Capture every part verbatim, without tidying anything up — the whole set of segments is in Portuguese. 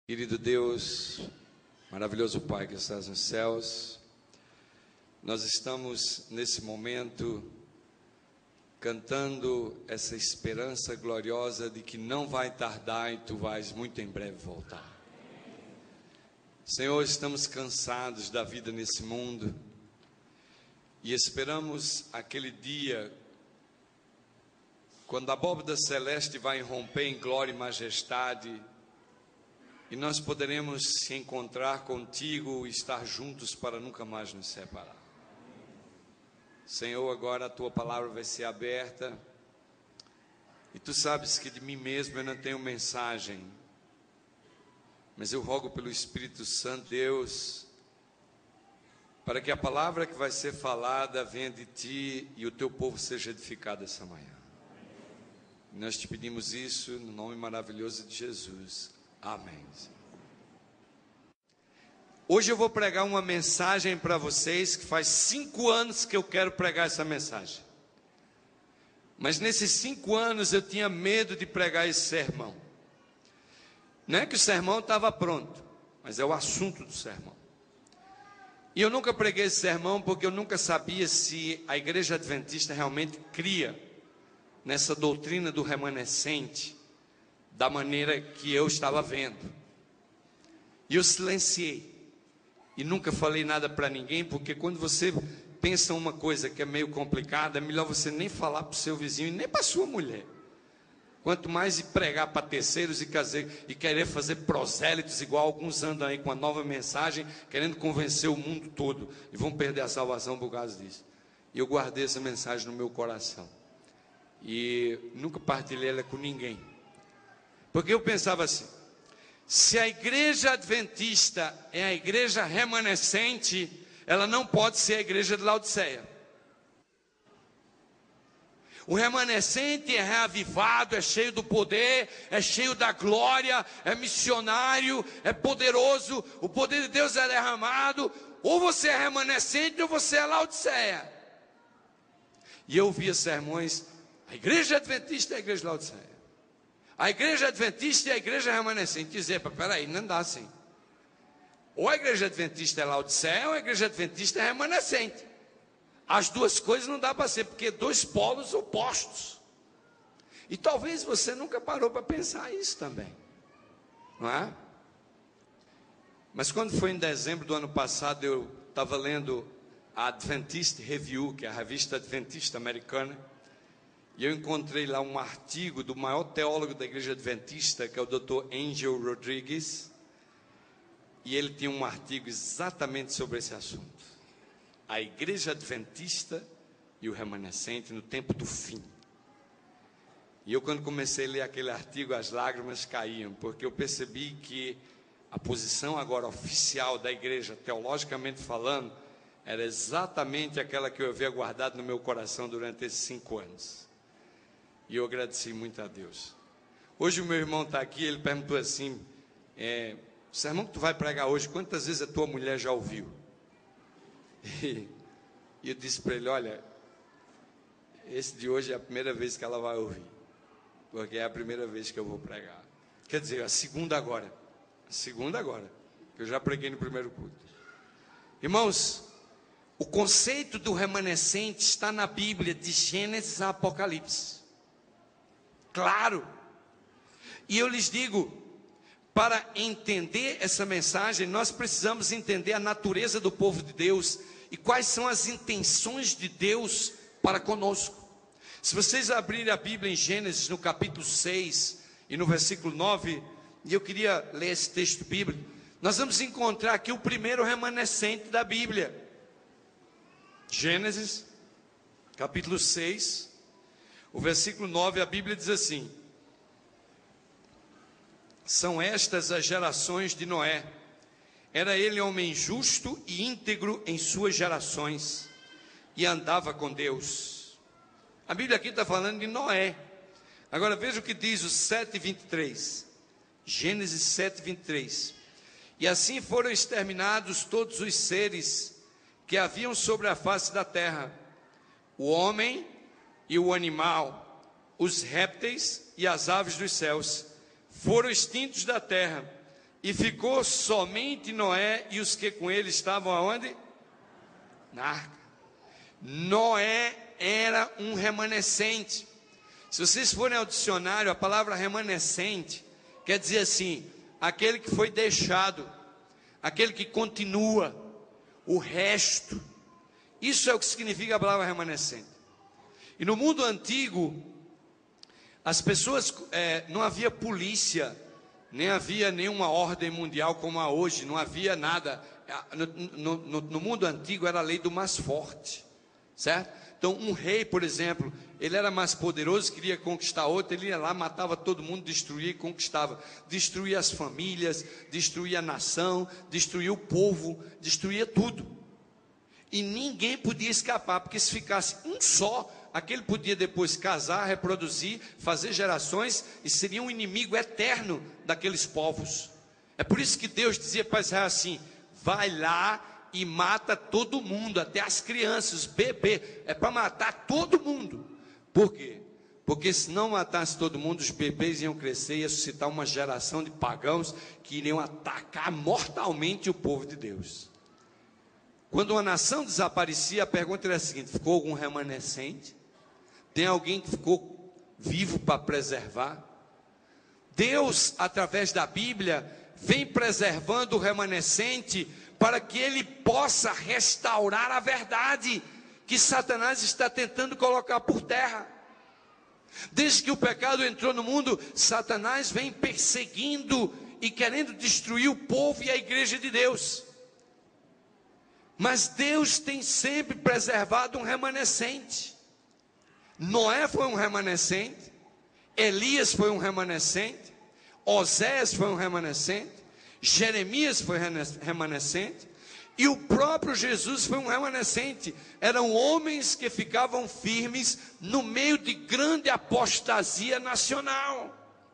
Querido Deus, maravilhoso Pai que estás nos céus, nós estamos nesse momento cantando essa esperança gloriosa de que não vai tardar e Tu vais muito em breve voltar. Senhor, estamos cansados da vida nesse mundo e esperamos aquele dia quando a abóbada celeste vai romper em glória e majestade e nós poderemos se encontrar contigo e estar juntos para nunca mais nos separar. Senhor, agora a Tua palavra vai ser aberta e Tu sabes que de mim mesmo eu não tenho mensagem, mas eu rogo pelo Espírito Santo, Deus, para que a palavra que vai ser falada venha de Ti e o Teu povo seja edificado essa manhã. Nós te pedimos isso no nome maravilhoso de Jesus. Amém. Hoje eu vou pregar uma mensagem para vocês que faz cinco anos que eu quero pregar essa mensagem. Mas nesses cinco anos eu tinha medo de pregar esse sermão. Não é que o sermão estava pronto, mas é o assunto do sermão. E eu nunca preguei esse sermão porque eu nunca sabia se a igreja adventista realmente cria nessa doutrina do remanescente, da maneira que eu estava vendo. E eu silenciei. E nunca falei nada para ninguém, porque quando você pensa uma coisa que é meio complicada, é melhor você nem falar para o seu vizinho e nem para a sua mulher. Quanto mais ir pregar para terceiros e, caser, e querer fazer prosélitos, igual alguns andam aí com a nova mensagem, querendo convencer o mundo todo, e vão perder a salvação por causa disso. E eu guardei essa mensagem no meu coração. E nunca partilhei ela com ninguém. Porque eu pensava assim, se a igreja adventista é a igreja remanescente, ela não pode ser a igreja de Laodiceia. O remanescente é reavivado, é cheio do poder, é cheio da glória, é missionário, é poderoso, o poder de Deus é derramado. Ou você é remanescente ou você é Laodiceia. E eu via sermões, a igreja adventista é a igreja de Laodiceia. A igreja adventista e a igreja remanescente. Dizer, peraí, não dá assim. Ou a igreja adventista é Laodiceia ou a igreja adventista é remanescente. As duas coisas não dá para ser, porque dois polos opostos. E talvez você nunca parou para pensar isso também, não é? Mas quando foi em dezembro do ano passado, eu estava lendo a Adventist Review, que é a revista adventista americana, e eu encontrei lá um artigo do maior teólogo da igreja adventista, que é o doutor Angel Rodrigues, e ele tinha um artigo exatamente sobre esse assunto. A igreja adventista e o remanescente no tempo do fim. E eu, quando comecei a ler aquele artigo, as lágrimas caíam, porque eu percebi que a posição agora oficial da igreja, teologicamente falando, era exatamente aquela que eu havia guardado no meu coração durante esses cinco anos. E eu agradeci muito a Deus. Hoje o meu irmão está aqui, ele perguntou assim, é, o sermão que tu vai pregar hoje, quantas vezes a tua mulher já ouviu? E, e eu disse para ele, olha, esse de hoje é a primeira vez que ela vai ouvir, porque é a primeira vez que eu vou pregar. Quer dizer, a segunda agora, a segunda agora, que eu já preguei no primeiro culto. Irmãos, o conceito do remanescente está na Bíblia, de Gênesis a Apocalipse. Claro. E eu lhes digo, para entender essa mensagem, nós precisamos entender a natureza do povo de Deus e quais são as intenções de Deus para conosco. Se vocês abrirem a Bíblia em Gênesis, no capítulo seis e no versículo nove, e eu queria ler esse texto bíblico, nós vamos encontrar aqui o primeiro remanescente da Bíblia. Gênesis, capítulo seis, o versículo nove, a Bíblia diz assim: são estas as gerações de Noé. Era ele homem justo e íntegro em suas gerações, e andava com Deus. A Bíblia aqui está falando de Noé. Agora veja o que diz o sete, vinte e três. Gênesis sete, vinte e três. E assim foram exterminados todos os seres que haviam sobre a face da terra, o homem e o animal, os répteis e as aves dos céus, foram extintos da terra, E ficou somente Noé e os que com ele estavam aonde? Na arca. Noé era um remanescente. Se vocês forem ao dicionário, a palavra remanescente quer dizer assim, aquele que foi deixado, aquele que continua, o resto. Isso é o que significa a palavra remanescente. E no mundo antigo, as pessoas, é, não havia polícia, nem havia nenhuma ordem mundial como há hoje, não havia nada. No, no, no mundo antigo era a lei do mais forte, certo? Então um rei, por exemplo, ele era mais poderoso, queria conquistar outro, ele ia lá, matava todo mundo, destruía e conquistava. Destruía as famílias, destruía a nação, destruía o povo, destruía tudo. E ninguém podia escapar, porque se ficasse um só, aquele podia depois casar, reproduzir, fazer gerações, e seria um inimigo eterno daqueles povos. É por isso que Deus dizia para Israel assim, vai lá e mata todo mundo, até as crianças, bebê, é para matar todo mundo. Por quê? Porque se não matasse todo mundo, os bebês iam crescer e ia suscitar uma geração de pagãos que iriam atacar mortalmente o povo de Deus. Quando uma nação desaparecia, a pergunta era a seguinte, ficou algum remanescente? Tem alguém que ficou vivo para preservar? Deus, através da Bíblia, vem preservando o remanescente para que ele possa restaurar a verdade que Satanás está tentando colocar por terra. Desde que o pecado entrou no mundo, Satanás vem perseguindo e querendo destruir o povo e a igreja de Deus. Mas Deus tem sempre preservado um remanescente. Noé foi um remanescente, Elias foi um remanescente, Oséias foi um remanescente, Jeremias foi remanescente, e o próprio Jesus foi um remanescente. Eram homens que ficavam firmes no meio de grande apostasia nacional.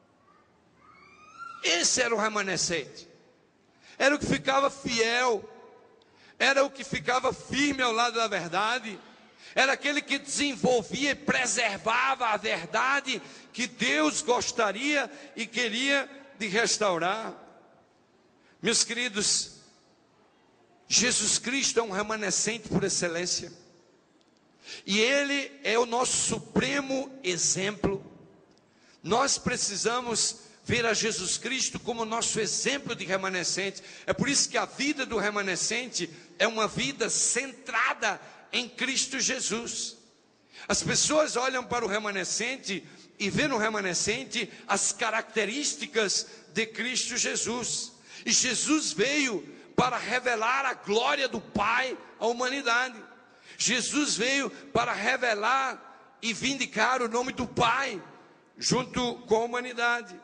Esse era o remanescente, era o que ficava fiel, era o que ficava firme ao lado da verdade, era aquele que desenvolvia e preservava a verdade que Deus gostaria e queria de restaurar. Meus queridos, Jesus Cristo é um remanescente por excelência, e Ele é o nosso supremo exemplo. Nós precisamos ver a Jesus Cristo como nosso exemplo de remanescente. É por isso que a vida do remanescente é uma vida centrada em Cristo Jesus. As pessoas olham para o remanescente e vê no remanescente as características de Cristo Jesus. E Jesus veio para revelar a glória do Pai à humanidade. Jesus veio para revelar e vindicar o nome do Pai junto com a humanidade.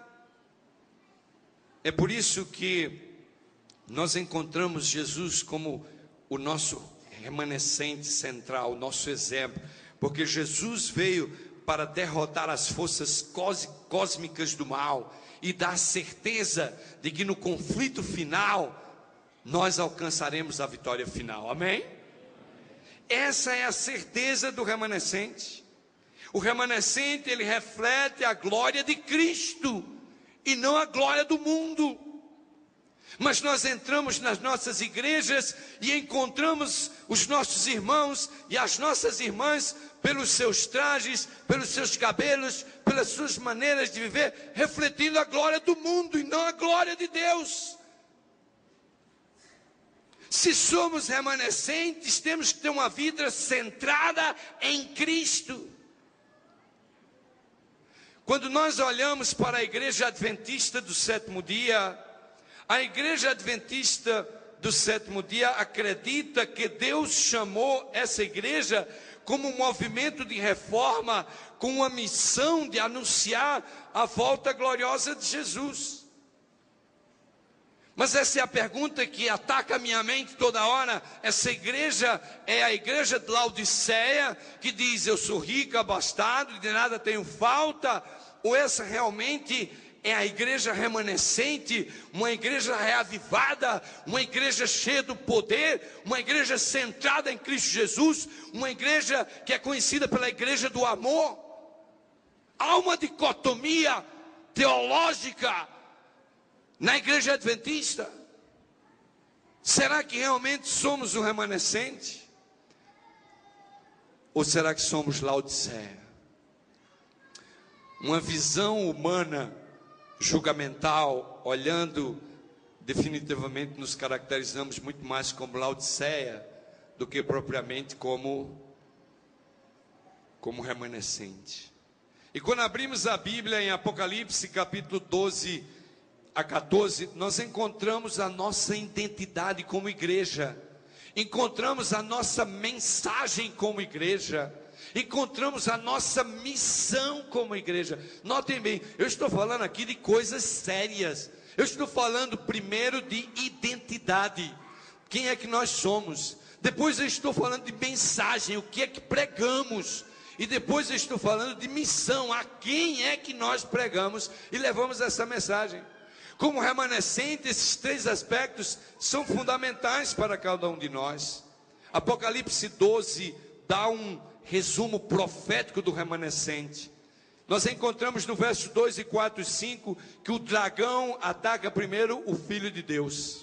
É por isso que nós encontramos Jesus como o nosso remanescente central, o nosso exemplo, porque Jesus veio para derrotar as forças cósmicas do mal e dar certeza de que no conflito final nós alcançaremos a vitória final. Amém? Essa é a certeza do remanescente. O remanescente, ele reflete a glória de Cristo e não a glória do mundo. Mas nós entramos nas nossas igrejas e encontramos os nossos irmãos e as nossas irmãs, pelos seus trajes, pelos seus cabelos, pelas suas maneiras de viver, refletindo a glória do mundo e não a glória de Deus. Se somos remanescentes, temos que ter uma vida centrada em Cristo. Quando nós olhamos para a igreja adventista do sétimo dia, a igreja adventista do sétimo dia acredita que Deus chamou essa igreja como um movimento de reforma, com uma missão de anunciar a volta gloriosa de Jesus. Mas essa é a pergunta que ataca a minha mente toda hora. Essa igreja é a igreja de Laodiceia, que diz, eu sou rico, abastado, de nada tenho falta? Ou essa realmente é a igreja remanescente, uma igreja reavivada, uma igreja cheia do poder, uma igreja centrada em Cristo Jesus, uma igreja que é conhecida pela igreja do amor? Há uma dicotomia teológica na igreja adventista? Será que realmente somos o remanescente? Ou será que somos Laodiceia? Uma visão humana, julgamental, olhando, definitivamente nos caracterizamos muito mais como Laodiceia do que propriamente como, como remanescente. E quando abrimos a Bíblia em Apocalipse capítulo doze a quatorze, nós encontramos a nossa identidade como igreja, encontramos a nossa mensagem como igreja, encontramos a nossa missão como igreja. Notem bem, eu estou falando aqui de coisas sérias. Eu estou falando primeiro de identidade, quem é que nós somos. Depois eu estou falando de mensagem, o que é que pregamos. E depois eu estou falando de missão, a quem é que nós pregamos e levamos essa mensagem. Como remanescente, esses três aspectos são fundamentais para cada um de nós. Apocalipse doze dá um resumo profético do remanescente. Nós encontramos no verso dois e quatro e cinco que o dragão ataca primeiro o Filho de Deus.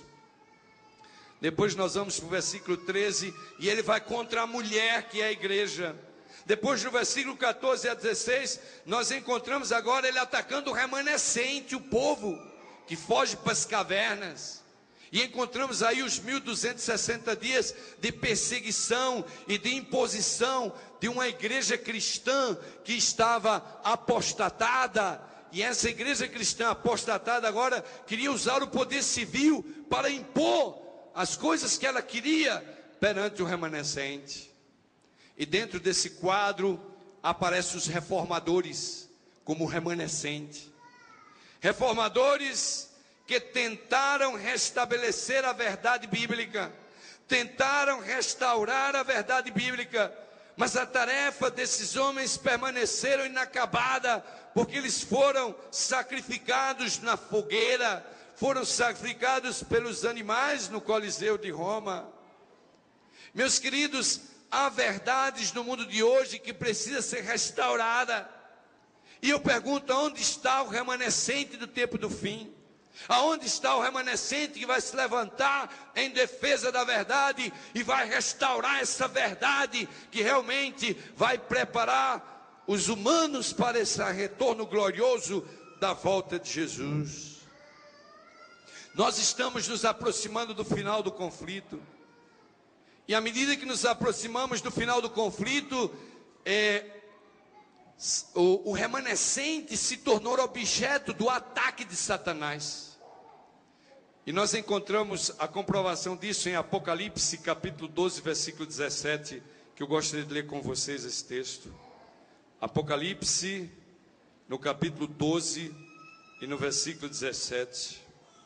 Depois nós vamos para o versículo treze e ele vai contra a mulher, que é a igreja. Depois no versículo quatorze a dezesseis, nós encontramos agora ele atacando o remanescente, o povo que foge para as cavernas. E encontramos aí os mil duzentos e sessenta dias de perseguição e de imposição de uma igreja cristã que estava apostatada. E essa igreja cristã apostatada agora queria usar o poder civil para impor as coisas que ela queria perante o remanescente. E dentro desse quadro aparecem os reformadores como remanescente. Reformadores que tentaram restabelecer a verdade bíblica, tentaram restaurar a verdade bíblica, mas a tarefa desses homens permaneceram inacabada, porque eles foram sacrificados na fogueira, foram sacrificados pelos animais no Coliseu de Roma. Meus queridos, há verdades no mundo de hoje que precisa ser restaurada, e eu pergunto, onde está o remanescente do tempo do fim? Aonde está o remanescente que vai se levantar em defesa da verdade e vai restaurar essa verdade que realmente vai preparar os humanos para esse retorno glorioso da volta de Jesus? Nós estamos nos aproximando do final do conflito, e à medida que nos aproximamos do final do conflito, é, o, o remanescente se tornou objeto do ataque de Satanás. E nós encontramos a comprovação disso em Apocalipse capítulo doze, versículo dezessete, que eu gostaria de ler com vocês esse texto. Apocalipse, no capítulo doze e no versículo dezessete.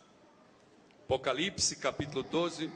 Apocalipse, capítulo doze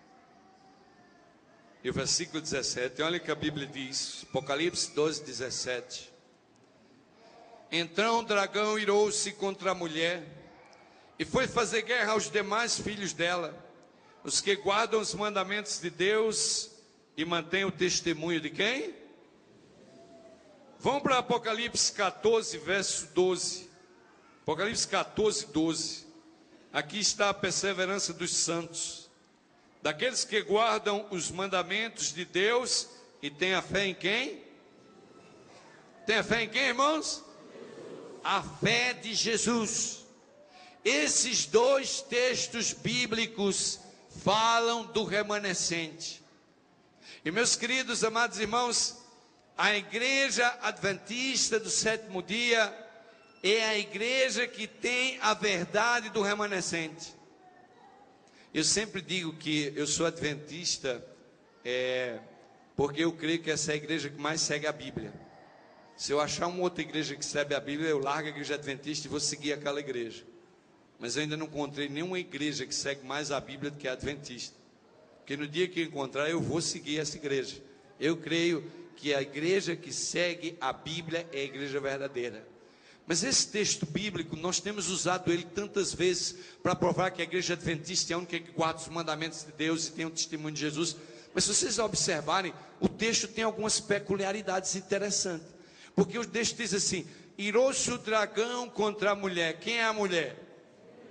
e o versículo dezessete. Olha o que a Bíblia diz. Apocalipse doze, dezessete. Então o dragão irou-se contra a mulher e foi fazer guerra aos demais filhos dela, os que guardam os mandamentos de Deus e mantêm o testemunho de quem? Vamos para Apocalipse catorze, verso doze. Apocalipse catorze, doze. Aqui está a perseverança dos santos, daqueles que guardam os mandamentos de Deus e têm a fé em quem? Tem a fé em quem, irmãos? A fé de Jesus. Esses dois textos bíblicos falam do remanescente. E meus queridos, amados irmãos, a igreja adventista do sétimo dia é a igreja que tem a verdade do remanescente. Eu sempre digo que eu sou adventista é, porque eu creio que essa é a igreja que mais segue a Bíblia. Se eu achar uma outra igreja que segue a Bíblia, eu largo a igreja adventista e vou seguir aquela igreja. Mas eu ainda não encontrei nenhuma igreja que segue mais a Bíblia do que a adventista. Porque no dia que eu encontrar, eu vou seguir essa igreja. Eu creio que a igreja que segue a Bíblia é a igreja verdadeira. Mas esse texto bíblico, nós temos usado ele tantas vezes para provar que a igreja adventista é a única que guarda os mandamentos de Deus e tem o testemunho de Jesus. Mas se vocês observarem, o texto tem algumas peculiaridades interessantes. Porque o texto diz assim: irou-se o dragão contra a mulher. Quem é a mulher?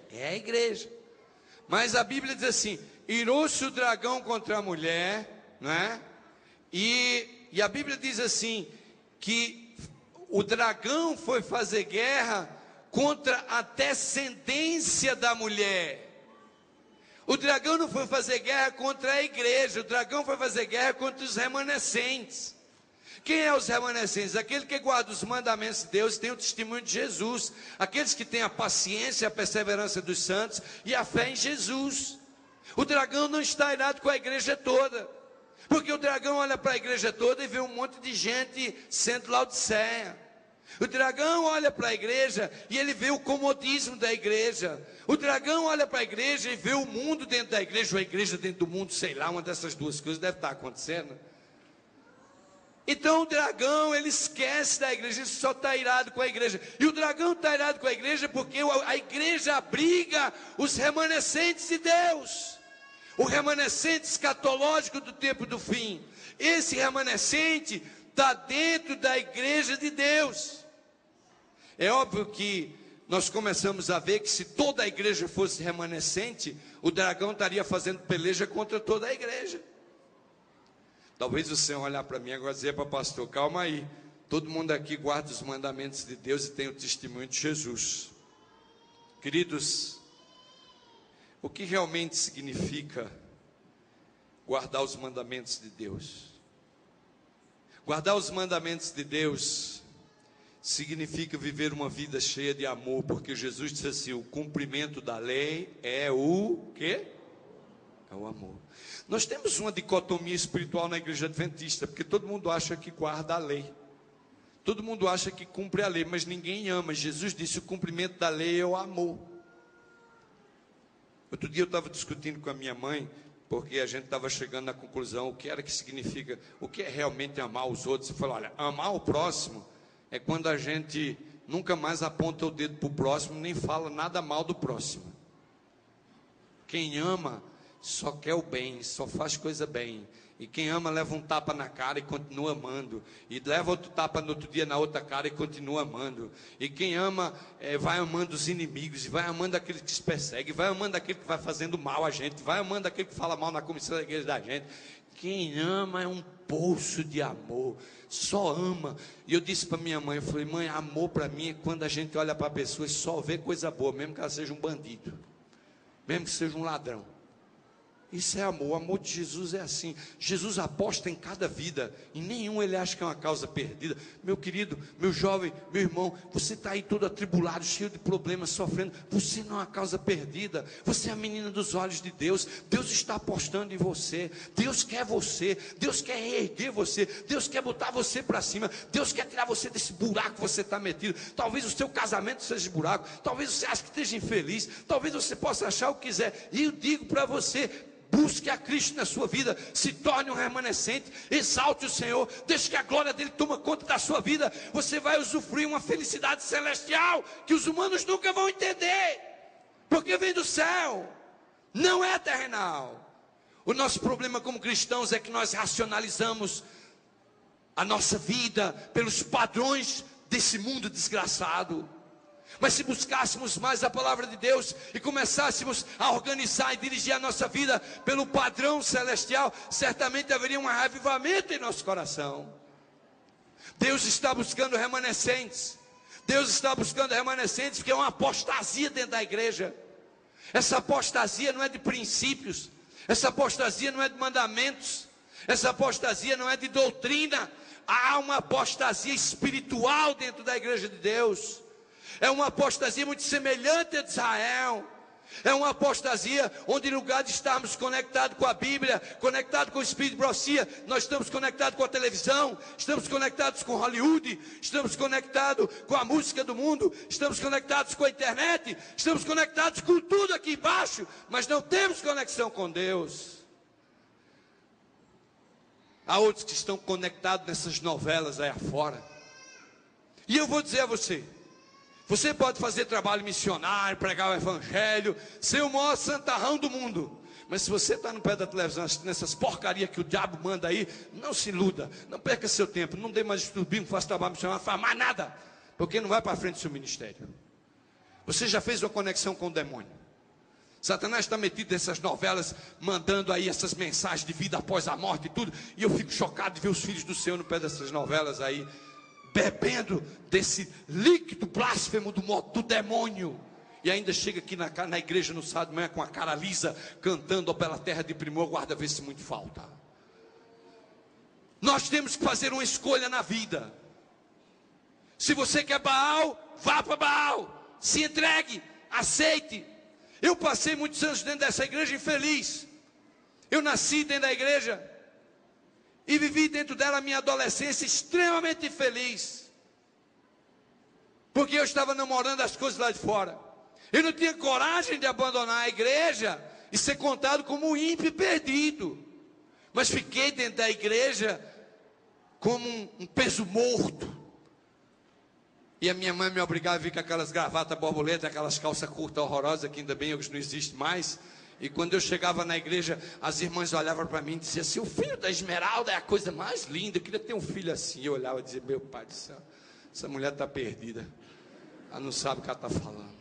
É a igreja. Mas a Bíblia diz assim: irou-se o dragão contra a mulher, não é? E, e a Bíblia diz assim, que o dragão foi fazer guerra contra a descendência da mulher. O dragão não foi fazer guerra contra a igreja, o dragão foi fazer guerra contra os remanescentes. Quem é os remanescentes? Aquele que guarda os mandamentos de Deus e tem o testemunho de Jesus. Aqueles que têm a paciência, a perseverança dos santos e a fé em Jesus. O dragão não está irado com a igreja toda, porque o dragão olha para a igreja toda e vê um monte de gente sendo Laodiceia. O dragão olha para a igreja e ele vê o comodismo da igreja. O dragão olha para a igreja e vê o mundo dentro da igreja, ou a igreja dentro do mundo, sei lá, uma dessas duas coisas deve estar acontecendo. Então o dragão, ele esquece da igreja, ele só está irado com a igreja. E o dragão está irado com a igreja porque a igreja abriga os remanescentes de Deus. O remanescente escatológico do tempo do fim. Esse remanescente está dentro da igreja de Deus. É óbvio que nós começamos a ver que se toda a igreja fosse remanescente, o dragão estaria fazendo peleja contra toda a igreja. Talvez o Senhor olhar para mim agora e dizer para o pastor: calma aí, todo mundo aqui guarda os mandamentos de Deus e tem o testemunho de Jesus. Queridos, o que realmente significa guardar os mandamentos de Deus? Guardar os mandamentos de Deus significa viver uma vida cheia de amor, porque Jesus disse assim: o cumprimento da lei é o quê? É o amor. Nós temos uma dicotomia espiritual na igreja adventista, porque todo mundo acha que guarda a lei, todo mundo acha que cumpre a lei, mas ninguém ama. Jesus disse: o cumprimento da lei é o amor. Outro dia eu estava discutindo com a minha mãe, porque a gente estava chegando na conclusão, o que era que significa, o que é realmente amar os outros. Eu falei: olha, amar o próximo é quando a gente nunca mais aponta o dedo para o próximo, nem fala nada mal do próximo. Quem ama só quer o bem, só faz coisa bem. E quem ama leva um tapa na cara e continua amando, e leva outro tapa no outro dia na outra cara e continua amando. E quem ama é, vai amando os inimigos, e vai amando aquele que se persegue, vai amando aquele que vai fazendo mal a gente, vai amando aquele que fala mal na comissão da igreja da gente. Quem ama é um poço de amor, só ama. E eu disse para minha mãe, eu falei: mãe, amor para mim é quando a gente olha para a pessoa e só vê coisa boa, mesmo que ela seja um bandido, mesmo que seja um ladrão. Isso é amor. O amor de Jesus é assim. Jesus aposta em cada vida, em nenhum ele acha que é uma causa perdida. Meu querido, meu jovem, meu irmão, você está aí todo atribulado, cheio de problemas, sofrendo. Você não é uma causa perdida. Você é a menina dos olhos de Deus. Deus está apostando em você. Deus quer você. Deus quer reerguer você. Deus quer botar você para cima. Deus quer tirar você desse buraco que você está metido. Talvez o seu casamento seja de buraco. Talvez você ache que esteja infeliz. Talvez você possa achar o que quiser. E eu digo para você: busque a Cristo na sua vida, se torne um remanescente, exalte o Senhor, deixe que a glória dele tome conta da sua vida. Você vai usufruir uma felicidade celestial que os humanos nunca vão entender, porque vem do céu, não é terrenal. O nosso problema como cristãos é que nós racionalizamos a nossa vida pelos padrões desse mundo desgraçado. Mas se buscássemos mais a palavra de Deus e começássemos a organizar e dirigir a nossa vida pelo padrão celestial, certamente haveria um avivamento em nosso coração. Deus está buscando remanescentes. Deus está buscando remanescentes porque é uma apostasia dentro da igreja. Essa apostasia não é de princípios, essa apostasia não é de mandamentos, essa apostasia não é de doutrina. Há uma apostasia espiritual dentro da igreja de Deus. É uma apostasia muito semelhante a de Israel. É uma apostasia onde, em lugar de estarmos conectados com a Bíblia, conectados com o Espírito de profecia, nós estamos conectados com a televisão, estamos conectados com Hollywood, estamos conectados com a música do mundo, estamos conectados com a internet, estamos conectados com tudo aqui embaixo, mas não temos conexão com Deus. Há outros que estão conectados nessas novelas aí afora. E eu vou dizer a você: você pode fazer trabalho missionário, pregar o evangelho, ser o maior santarrão do mundo, mas se você está no pé da televisão assistindo essas porcarias que o diabo manda aí, não se iluda, não perca seu tempo, não dê mais estudo bíblico, faça trabalho missionário, não faça mais nada, porque não vai para frente o seu ministério. Você já fez uma conexão com o demônio? Satanás está metido nessas novelas, mandando aí essas mensagens de vida após a morte e tudo. E eu fico chocado de ver os filhos do Senhor no pé dessas novelas aí, bebendo desse líquido blasfemo do, do demônio. E ainda chega aqui na, na igreja no sábado de manhã com a cara lisa, cantando pela terra de primor, guarda-vê-se muito falta. Nós temos que fazer uma escolha na vida. Se você quer Baal, vá para Baal. Se entregue, aceite. Eu passei muitos anos dentro dessa igreja infeliz. Eu nasci dentro da igreja e vivi dentro dela a minha adolescência extremamente infeliz, porque eu estava namorando as coisas lá de fora. Eu não tinha coragem de abandonar a igreja e ser contado como um ímpio perdido, mas fiquei dentro da igreja como um, um peso morto. E a minha mãe me obrigava a vir com aquelas gravatas borboleta, aquelas calças curtas horrorosas, que ainda bem hoje não existe mais. E quando eu chegava na igreja, as irmãs olhavam para mim e diziam assim: o filho da Esmeralda é a coisa mais linda, eu queria ter um filho assim. Eu olhava e dizia: meu pai do céu, essa mulher está perdida, ela não sabe o que ela está falando.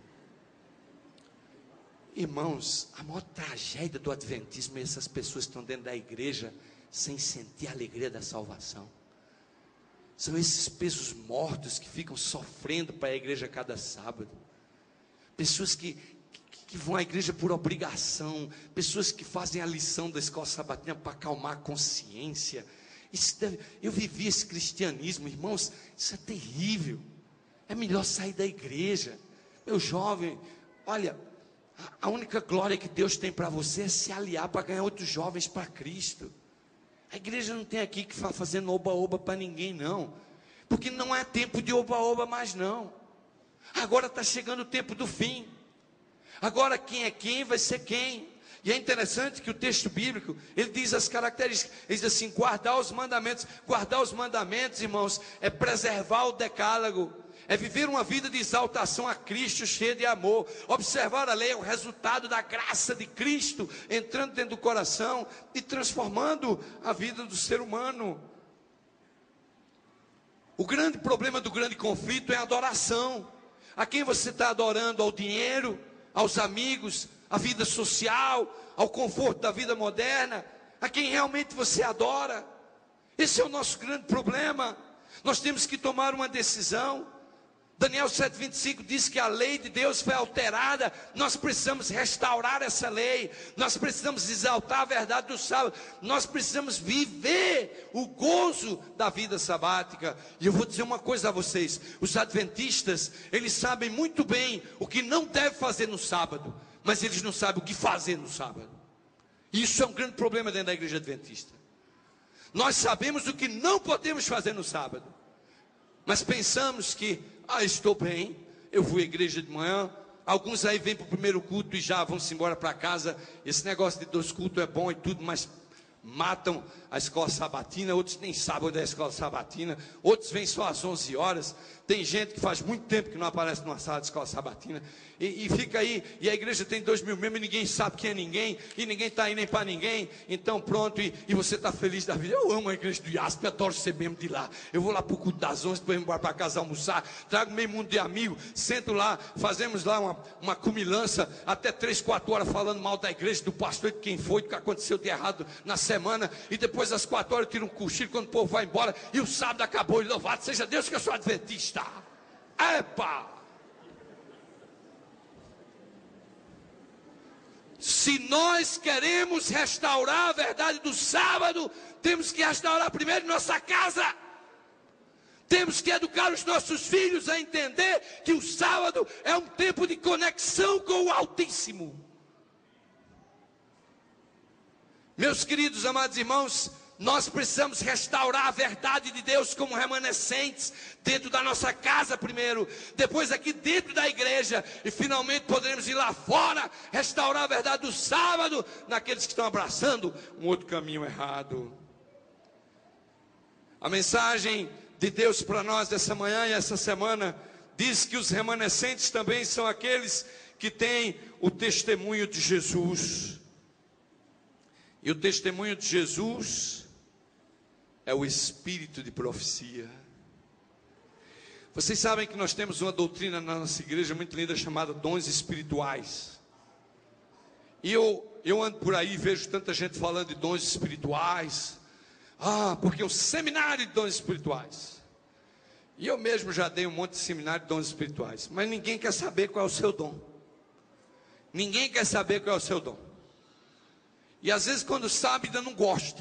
Irmãos, a maior tragédia do adventismo é essas pessoas que estão dentro da igreja sem sentir a alegria da salvação. São esses pesos mortos que ficam sofrendo para a igreja cada sábado. Pessoas que, que, que vão à igreja por obrigação. Pessoas que fazem a lição da escola sabatina para acalmar a consciência. Isso deve, eu vivi esse cristianismo, irmãos, isso é terrível. É melhor sair da igreja. Meu jovem, olha, a, a única glória que Deus tem para você é se aliar para ganhar outros jovens para Cristo. A igreja não tem aqui que ficar fazendo oba-oba para ninguém, não. Porque não é tempo de oba-oba mais, não. Agora está chegando o tempo do fim. Agora quem é quem vai ser quem. E é interessante que o texto bíblico, ele diz as características. Ele diz assim: guardar os mandamentos. Guardar os mandamentos, irmãos, é preservar o decálogo. É viver uma vida de exaltação a Cristo, cheia de amor. Observar a lei é o resultado da graça de Cristo entrando dentro do coração e transformando a vida do ser humano. O grande problema do grande conflito é a adoração. A quem você está adorando? Ao dinheiro, aos amigos, à vida social, ao conforto da vida moderna? A quem realmente você adora? Esse é o nosso grande problema. Nós temos que tomar uma decisão. Daniel sete, vinte e cinco diz que a lei de Deus foi alterada. Nós precisamos restaurar essa lei. Nós precisamos exaltar a verdade do sábado. Nós precisamos viver o gozo da vida sabática. E eu vou dizer uma coisa a vocês: os adventistas, eles sabem muito bem o que não deve fazer no sábado, mas eles não sabem o que fazer no sábado. Isso é um grande problema dentro da igreja adventista. Nós sabemos o que não podemos fazer no sábado, mas pensamos que ah, estou bem, eu fui à igreja de manhã. Alguns aí vêm para o primeiro culto e já vão-se embora para casa. Esse negócio de dois cultos é bom e tudo, mas matam a escola sabatina. Outros nem sabem onde é a escola sabatina. Outros vêm só às onze horas. Tem gente que faz muito tempo que não aparece numa sala de escola sabatina. E, e fica aí, e a igreja tem dois mil membros, e ninguém sabe quem é ninguém, e ninguém está aí nem para ninguém. Então pronto, e, e você está feliz da vida. Eu amo a igreja do Iaspe, adoro ser membro de lá. Eu vou lá para o culto das onze, depois vou embora para casa almoçar, trago meio mundo de amigos, sento lá, fazemos lá uma, uma comilança, até três, quatro horas falando mal da igreja, do pastor, de quem foi, do que aconteceu de errado na semana. E depois às quatro horas eu tiro um cochilo quando o povo vai embora, e o sábado acabou, e louvado seja Deus que eu sou adventista. Epa! Se nós queremos restaurar a verdade do sábado, temos que restaurar primeiro nossa casa. Temos que educar os nossos filhos a entender que o sábado é um tempo de conexão com o Altíssimo. Meus queridos amados irmãos, nós precisamos restaurar a verdade de Deus como remanescentes dentro da nossa casa primeiro, depois aqui dentro da igreja, e finalmente poderemos ir lá fora, restaurar a verdade do sábado naqueles que estão abraçando um outro caminho errado. A mensagem de Deus para nós dessa manhã e essa semana diz que os remanescentes também são aqueles que têm o testemunho de Jesus. E o testemunho de Jesus é o espírito de profecia. Vocês sabem que nós temos uma doutrina na nossa igreja muito linda chamada dons espirituais. E eu, eu ando por aí e vejo tanta gente falando de dons espirituais. Ah, porque é um seminário de dons espirituais. E eu mesmo já dei um monte de seminário de dons espirituais. Mas ninguém quer saber qual é o seu dom. Ninguém quer saber qual é o seu dom. E às vezes quando sabe ainda não gosta.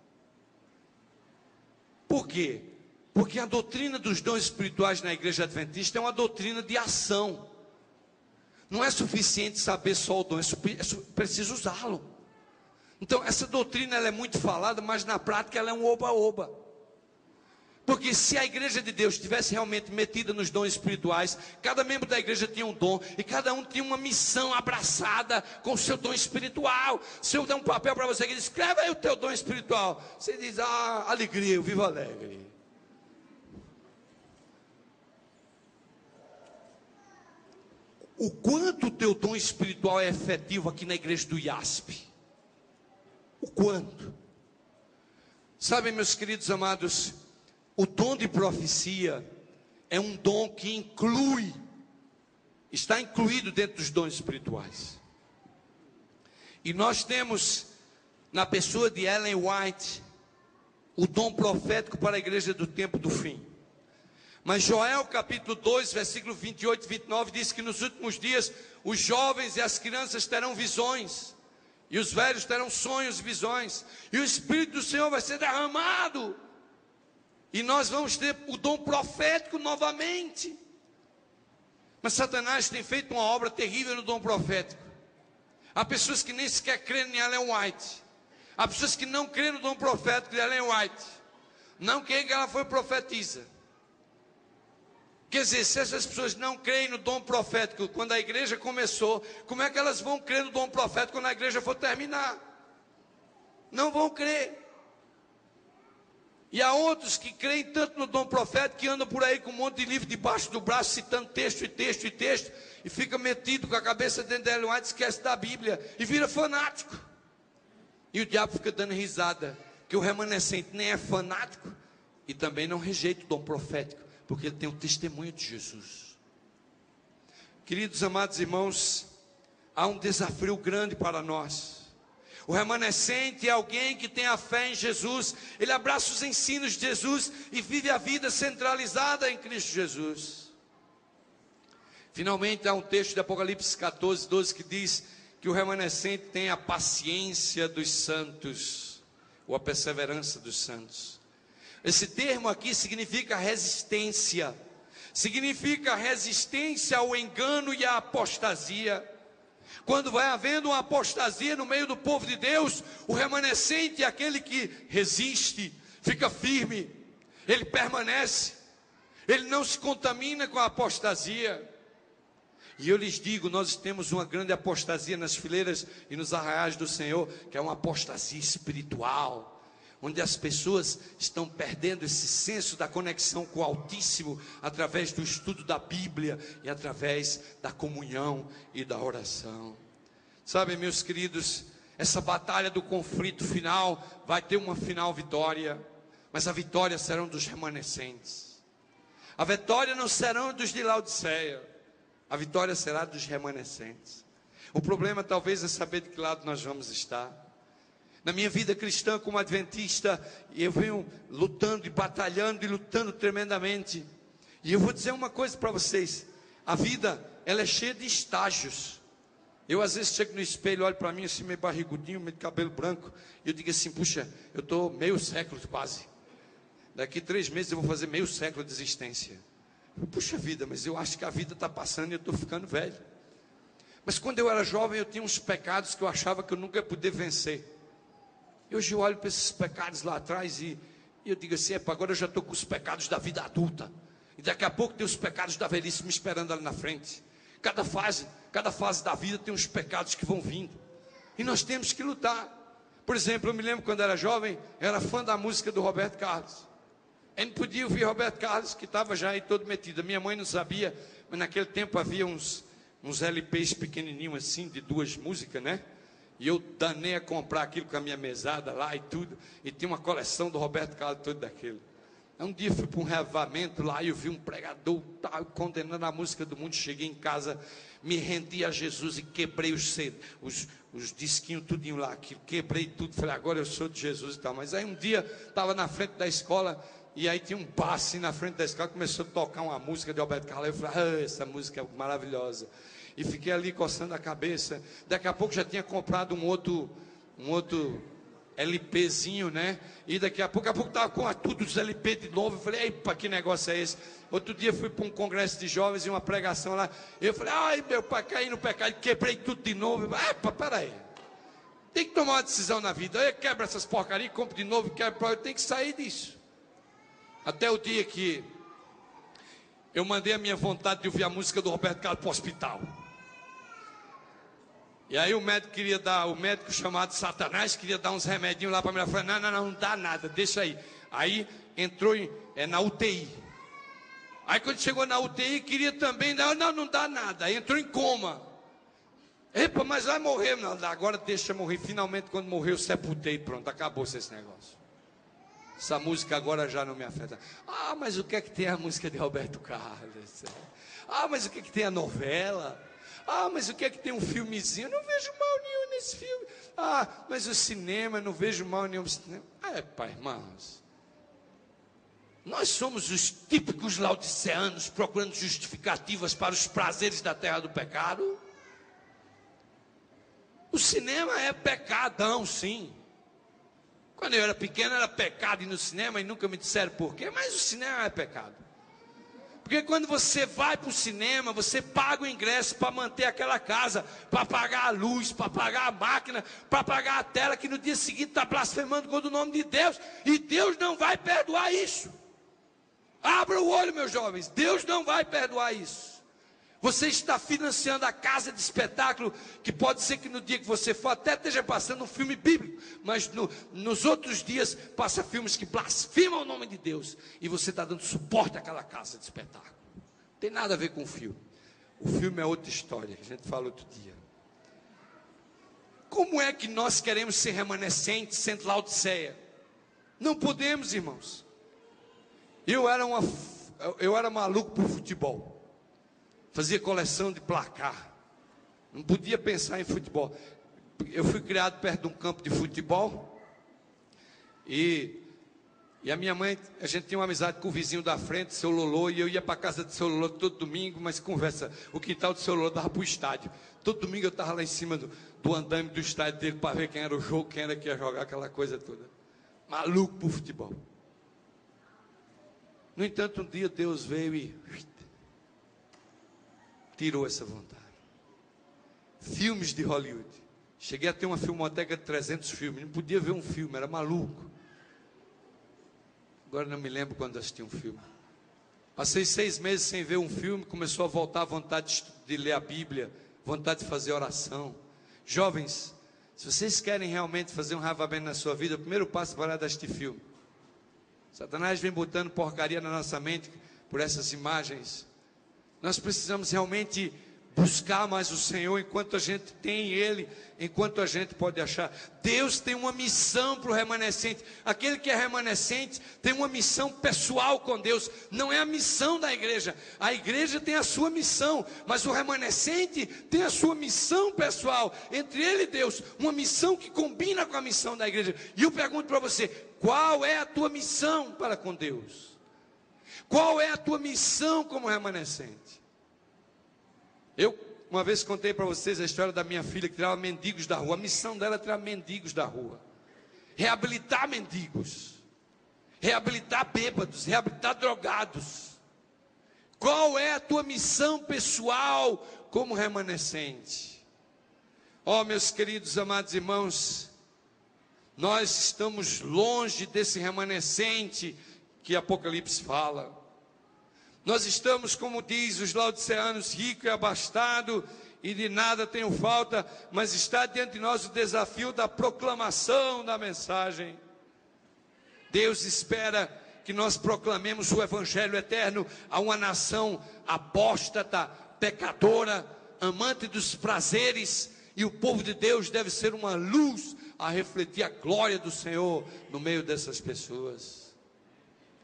Por quê? Porque a doutrina dos dons espirituais na igreja adventista é uma doutrina de ação. Não é suficiente saber só o dom, é preciso usá-lo. Então essa doutrina ela é muito falada, mas na prática ela é um oba-oba. Porque se a igreja de Deus estivesse realmente metida nos dons espirituais, cada membro da igreja tinha um dom, e cada um tinha uma missão abraçada com o seu dom espiritual. Se eu der um papel para você que diz, escreve aí o teu dom espiritual, você diz, ah, alegria, eu vivo alegre. O quanto o teu dom espiritual é efetivo aqui na igreja do I A S P? O quanto? Sabem, meus queridos amados, o dom de profecia é um dom que inclui, está incluído dentro dos dons espirituais. E nós temos, na pessoa de Ellen White, o dom profético para a igreja do tempo do fim. Mas Joel capítulo dois, versículo vinte e oito e vinte e nove diz que nos últimos dias os jovens e as crianças terão visões, e os velhos terão sonhos e visões, e o Espírito do Senhor vai ser derramado, e nós vamos ter o dom profético novamente. Mas Satanás tem feito uma obra terrível no dom profético. Há pessoas que nem sequer creem em Ellen White, há pessoas que não creem no dom profético de Ellen White, não creem que ela foi profetisa. Quer dizer, se essas pessoas não creem no dom profético quando a igreja começou, como é que elas vão crer no dom profético quando a igreja for terminar? Não vão crer. E há outros que creem tanto no dom profético que andam por aí com um monte de livro debaixo do braço, citando texto e texto e texto, e fica metido com a cabeça dentro da Ellen White, esquece da Bíblia e vira fanático. E o diabo fica dando risada, que o remanescente nem é fanático e também não rejeita o dom profético, porque ele tem o testemunho de Jesus. Queridos amados irmãos, há um desafio grande para nós. O remanescente é alguém que tem a fé em Jesus, ele abraça os ensinos de Jesus e vive a vida centralizada em Cristo Jesus. Finalmente há um texto de Apocalipse catorze, doze que diz que o remanescente tem a paciência dos santos, ou a perseverança dos santos. Esse termo aqui significa resistência, significa resistência ao engano e à apostasia. Quando vai havendo uma apostasia no meio do povo de Deus, o remanescente é aquele que resiste, fica firme, ele permanece, ele não se contamina com a apostasia. E eu lhes digo, nós temos uma grande apostasia nas fileiras e nos arraiais do Senhor, que é uma apostasia espiritual, onde as pessoas estão perdendo esse senso da conexão com o Altíssimo, através do estudo da Bíblia e através da comunhão e da oração. Sabe, meus queridos, essa batalha do conflito final vai ter uma final vitória, mas a vitória serão dos remanescentes. A vitória não será dos de Laodiceia, a vitória será dos remanescentes. O problema talvez é saber de que lado nós vamos estar. Na minha vida cristã como adventista, eu venho lutando e batalhando e lutando tremendamente. E eu vou dizer uma coisa para vocês: a vida, ela é cheia de estágios. Eu às vezes chego no espelho, olho para mim assim, meio barrigudinho, meio de cabelo branco, e eu digo assim, puxa, eu estou meio século quase. Daqui três meses eu vou fazer meio século de existência. Puxa vida, mas eu acho que a vida está passando e eu estou ficando velho. Mas quando eu era jovem, eu tinha uns pecados que eu achava que eu nunca ia poder vencer. E hoje eu olho para esses pecados lá atrás e, e eu digo assim, epa, agora eu já estou com os pecados da vida adulta. E daqui a pouco tem os pecados da velhice me esperando ali na frente. Cada fase, cada fase da vida tem uns pecados que vão vindo. E nós temos que lutar. Por exemplo, eu me lembro quando era jovem, eu era fã da música do Roberto Carlos. Eu não podia ouvir Roberto Carlos, que estava já aí todo metido. A minha mãe não sabia, mas naquele tempo havia uns, uns L Ps pequenininhos assim, de duas músicas, né? E eu danei a comprar aquilo com a minha mesada lá e tudo. E tinha uma coleção do Roberto Carlos todo daquele. Aí um dia fui para um reavivamento lá e eu vi um pregador tá, condenando a música do mundo. Cheguei em casa, me rendi a Jesus e quebrei os, os, os disquinhos tudinho lá, quebrei tudo, falei, agora eu sou de Jesus e tal. Mas aí um dia, estava na frente da escola, e aí tinha um bar assim na frente da escola, começou a tocar uma música de Roberto Carlos, eu falei, ah, essa música é maravilhosa, e fiquei ali coçando a cabeça. Daqui a pouco já tinha comprado um outro, um outro LPzinho, né, e daqui a pouco, daqui a pouco estava com tudo os L P de novo. Eu falei, epa, que negócio é esse? Outro dia fui para um congresso de jovens e uma pregação lá, eu falei, ai meu pai, caí no pecado, quebrei tudo de novo. Epa, peraí, tem que tomar uma decisão na vida, eu quebro essas porcarias, compro de novo, quebro, eu tenho que sair disso. Até o dia que eu mandei a minha vontade de ouvir a música do Roberto Carlos para o hospital. E aí o médico queria dar, o médico chamado Satanás queria dar uns remedinhos lá para mim. Eu falei, não, não, não, não dá nada, deixa aí. Aí entrou em, é, na U T I. Aí quando chegou na U T I, queria também, não, não, não dá nada. Aí entrou em coma. Epa, mas vai morrer. Não, agora deixa morrer. Finalmente, quando morreu, sepultei, pronto, acabou-se esse negócio. Essa música agora já não me afeta. Ah, mas o que é que tem a música de Roberto Carlos? Ah, mas o que é que tem a novela? Ah, mas o que é que tem um filmezinho? Eu não vejo mal nenhum nesse filme. Ah, mas o cinema, eu não vejo mal nenhum no cinema. É, pai, irmãos. Nós somos os típicos laodiceanos procurando justificativas para os prazeres da terra do pecado. O cinema é pecadão, sim. Quando eu era pequeno era pecado ir no cinema e nunca me disseram por quê, mas o cinema é pecado. Porque quando você vai para o cinema, você paga o ingresso para manter aquela casa, para pagar a luz, para pagar a máquina, para pagar a tela, que no dia seguinte está blasfemando contra o nome de Deus, e Deus não vai perdoar isso. Abra o olho, meus jovens, Deus não vai perdoar isso. Você está financiando a casa de espetáculo, que pode ser que no dia que você for até esteja passando um filme bíblico, mas no, nos outros dias passa filmes que blasfemam o nome de Deus, e você está dando suporte àquela casa de espetáculo. Não tem nada a ver com o filme. O filme é outra história, que a gente fala outro dia. Como é que nós queremos ser remanescentes sendo Laodiceia? Não podemos, irmãos. Eu era, uma, eu era maluco por futebol. Fazia coleção de placar. Não podia pensar em futebol. Eu fui criado perto de um campo de futebol. E, e a minha mãe, a gente tinha uma amizade com o vizinho da frente, seu Lolô. E eu ia para a casa do seu Lolô todo domingo. Mas conversa, o quintal do seu Lolô dava para o estádio. Todo domingo eu estava lá em cima do, do andame do estádio dele para ver quem era o jogo, quem era que ia jogar, aquela coisa toda. Maluco por futebol. No entanto, um dia Deus veio e tirou essa vontade. Filmes de Hollywood. Cheguei a ter uma filmoteca de trezentos filmes. Não podia ver um filme, era maluco. Agora não me lembro quando assisti um filme. Passei seis meses sem ver um filme. Começou a voltar a vontade de, de ler a Bíblia, vontade de fazer oração. Jovens, se vocês querem realmente fazer um reavivamento na sua vida, o primeiro passo é parar de assistir filme. Satanás vem botando porcaria na nossa mente por essas imagens. Nós precisamos realmente buscar mais o Senhor enquanto a gente tem Ele, enquanto a gente pode achar. Deus tem uma missão para o remanescente. Aquele que é remanescente tem uma missão pessoal com Deus. Não é a missão da igreja. A igreja tem a sua missão, mas o remanescente tem a sua missão pessoal. Entre ele e Deus, uma missão que combina com a missão da igreja. E eu pergunto para você, qual é a tua missão para com Deus? Qual é a tua missão como remanescente? Eu, uma vez contei para vocês a história da minha filha que tirava mendigos da rua. A missão dela é tirar mendigos da rua. Reabilitar mendigos. Reabilitar bêbados. Reabilitar drogados. Qual é a tua missão pessoal como remanescente? Ó, meus queridos amados irmãos, nós estamos longe desse remanescente que Apocalipse fala. Nós estamos, como diz os laodiceanos, rico e abastado, e de nada tenho falta, mas está diante de nós o desafio da proclamação da mensagem. Deus espera que nós proclamemos o evangelho eterno a uma nação apóstata, pecadora, amante dos prazeres, e o povo de Deus deve ser uma luz a refletir a glória do Senhor no meio dessas pessoas.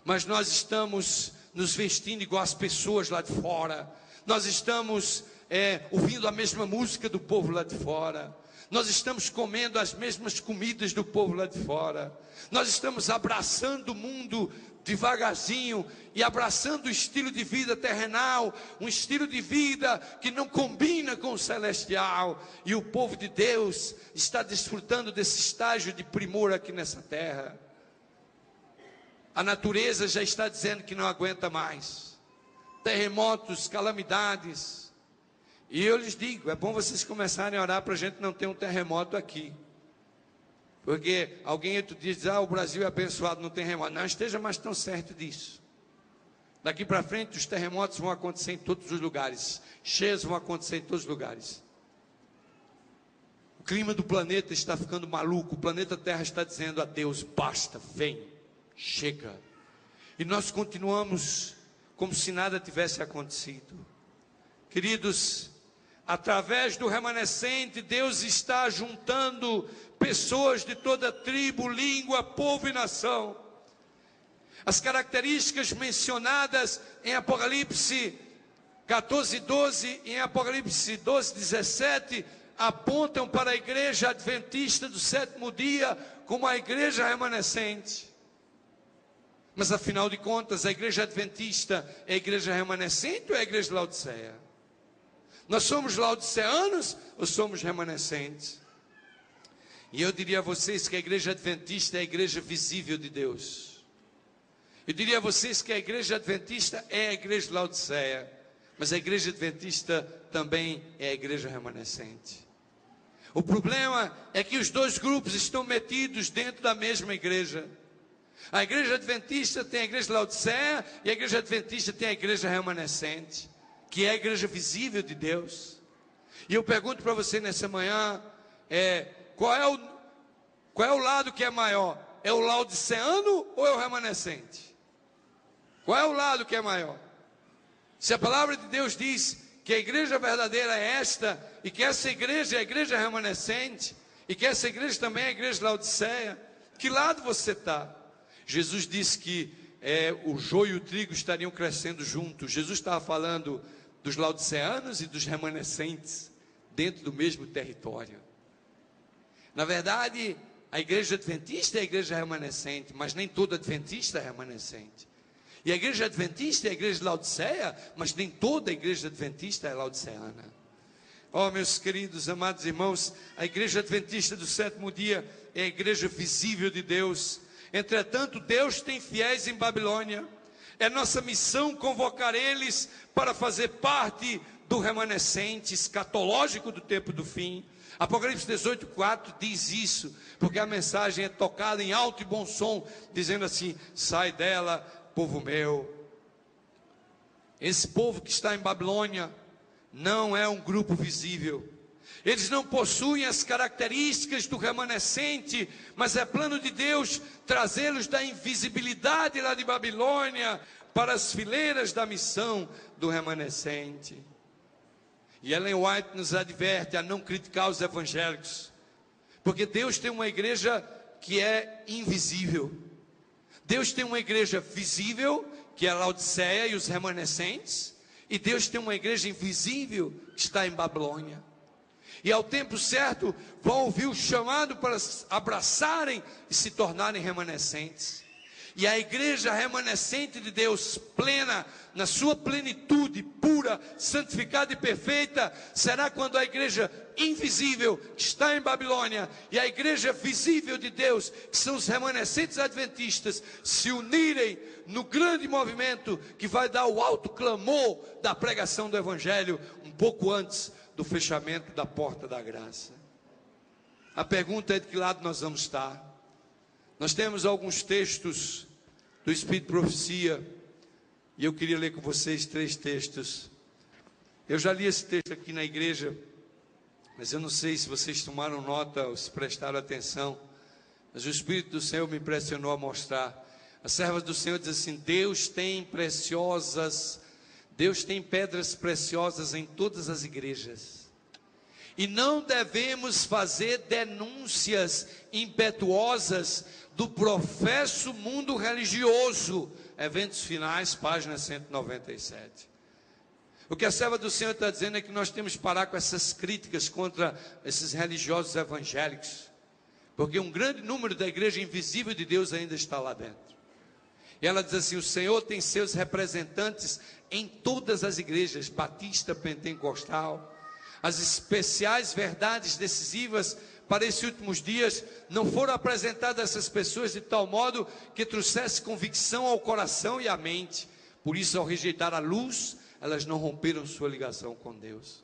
mas nós estamos nos vestindo igual as pessoas lá de fora. Nós estamos é, ouvindo a mesma música do povo lá de fora. Nós estamos comendo as mesmas comidas do povo lá de fora. Nós estamos abraçando o mundo devagarzinho e abraçando o estilo de vida terrenal, um estilo de vida que não combina com o celestial. E o povo de Deus está desfrutando desse estágio de primor aqui nessa terra. A natureza já está dizendo que não aguenta mais. Terremotos, calamidades. E eu lhes digo, é bom vocês começarem a orar para a gente não ter um terremoto aqui. Porque alguém outro dia diz, ah, o Brasil é abençoado, não tem terremoto. Não esteja mais tão certo disso. Daqui para frente os terremotos vão acontecer em todos os lugares. Cheias vão acontecer em todos os lugares. O clima do planeta está ficando maluco. O planeta Terra está dizendo a Deus, basta, vem, chega. E nós continuamos como se nada tivesse acontecido. Queridos, através do remanescente, Deus está juntando pessoas de toda tribo, língua, povo e nação. As características mencionadas em Apocalipse catorze, doze e em Apocalipse doze, dezessete apontam para a igreja adventista do sétimo dia como a igreja remanescente. Mas afinal de contas, a igreja adventista é a igreja remanescente ou é a igreja de Laodiceia? Nós somos laodiceanos ou somos remanescentes? E eu diria a vocês que a igreja adventista é a igreja visível de Deus. Eu diria a vocês que a igreja adventista é a igreja de Laodiceia, mas a igreja adventista também é a igreja remanescente. O problema é que os dois grupos estão metidos dentro da mesma igreja. A igreja adventista tem a igreja de Laodiceia e a igreja adventista tem a igreja remanescente, que é a igreja visível de Deus. E eu pergunto para você nessa manhã, é, qual, é o, qual é o lado que é maior? É o laodiceano ou é o remanescente? Qual é o lado que é maior? Se a palavra de Deus diz que a igreja verdadeira é esta, e que essa igreja é a igreja remanescente, e que essa igreja também é a igreja de Laodiceia, que lado você está? Jesus disse que é, o joio e o trigo estariam crescendo juntos. Jesus estava falando dos laodiceanos e dos remanescentes dentro do mesmo território. Na verdade, a igreja adventista é a igreja remanescente, mas nem toda adventista é remanescente. E a igreja adventista é a igreja de Laodiceia, mas nem toda a igreja adventista é laodiceana. Oh, meus queridos, amados irmãos, a igreja adventista do sétimo dia é a igreja visível de Deus. Entretanto, Deus tem fiéis em Babilônia. É nossa missão convocar eles para fazer parte do remanescente escatológico do tempo do fim. Apocalipse dezoito, quatro diz isso, porque a mensagem é tocada em alto e bom som, dizendo assim: sai dela, povo meu. Esse povo que está em Babilônia não é um grupo visível. Eles não possuem as características do remanescente, mas é plano de Deus trazê-los da invisibilidade lá de Babilônia para as fileiras da missão do remanescente. E Ellen White nos adverte a não criticar os evangélicos, porque Deus tem uma igreja que é invisível. Deus tem uma igreja visível, que é a Laodiceia e os remanescentes, e Deus tem uma igreja invisível que está em Babilônia. E ao tempo certo vão ouvir o chamado para abraçarem e se tornarem remanescentes. E a igreja remanescente de Deus, plena, na sua plenitude, pura, santificada e perfeita, será quando a igreja invisível, que está em Babilônia, e a igreja visível de Deus, que são os remanescentes adventistas, se unirem no grande movimento que vai dar o alto clamor da pregação do evangelho, um pouco antes do fechamento da porta da graça. A pergunta é de que lado nós vamos estar. Nós temos alguns textos do Espírito de Profecia, e eu queria ler com vocês três textos. Eu já li esse texto aqui na igreja, mas eu não sei se vocês tomaram nota ou se prestaram atenção, mas o Espírito do Senhor me impressionou a mostrar. A serva do Senhor diz assim: Deus tem preciosas, Deus tem pedras preciosas em todas as igrejas, e não devemos fazer denúncias impetuosas do professo mundo religioso Eventos Finais, página cento e noventa e sete. O que a serva do Senhor está dizendo é que nós temos que parar com essas críticas contra esses religiosos evangélicos, porque um grande número da igreja invisível de Deus ainda está lá dentro. E ela diz assim: o Senhor tem seus representantes em todas as igrejas, batista, pentecostal. As especiais verdades decisivas para esses últimos dias não foram apresentadas a essas pessoas de tal modo que trouxesse convicção ao coração e à mente. Por isso, ao rejeitar a luz, elas não romperam sua ligação com Deus.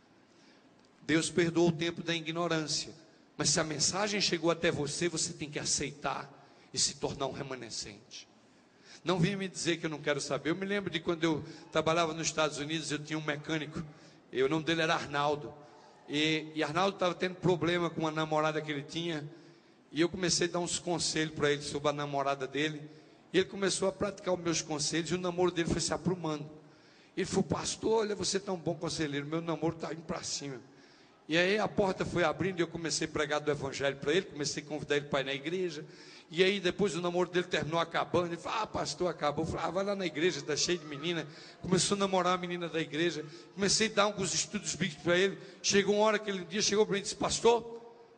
Deus perdoou o tempo da ignorância, mas se a mensagem chegou até você, você tem que aceitar e se tornar um remanescente. Não venha me dizer que eu não quero saber. Eu me lembro de quando eu trabalhava nos Estados Unidos, eu tinha um mecânico, e o nome dele era Arnaldo, e, e Arnaldo estava tendo problema com uma namorada que ele tinha, e eu comecei a dar uns conselhos para ele sobre a namorada dele, e ele começou a praticar os meus conselhos, e o namoro dele foi se aprumando. Ele falou: pastor, olha, você está um bom conselheiro, meu namoro está indo para cima. E aí a porta foi abrindo, e eu comecei a pregar do evangelho para ele, comecei a convidar ele para ir na igreja. E aí depois o namoro dele terminou acabando. Ele falou: ah, pastor, acabou. Eu falei: ah, vai lá na igreja, está cheio de menina. Começou a namorar a menina da igreja. Comecei a dar alguns estudos bíblicos para ele. Chegou uma hora que ele um dia chegou para mim e disse: pastor,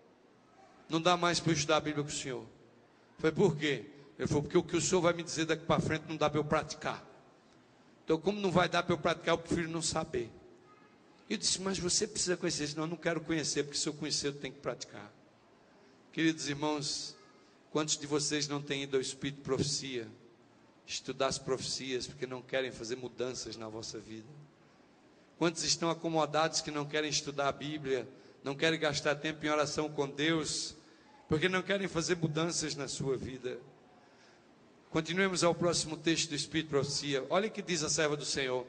não dá mais para eu estudar a Bíblia com o senhor. Eu falei: por quê? Ele falou: porque o que o senhor vai me dizer daqui para frente não dá para eu praticar. Então, como não vai dar para eu praticar, eu prefiro não saber. Eu disse: mas você precisa conhecer. Ele disse: não, eu não quero conhecer, porque se eu conhecer, eu tenho que praticar. Queridos irmãos, quantos de vocês não têm ido ao Espírito de Profecia, estudar as profecias, porque não querem fazer mudanças na vossa vida? Quantos estão acomodados que não querem estudar a Bíblia, não querem gastar tempo em oração com Deus, porque não querem fazer mudanças na sua vida? Continuemos ao próximo texto do Espírito de Profecia. Olha o que diz a serva do Senhor.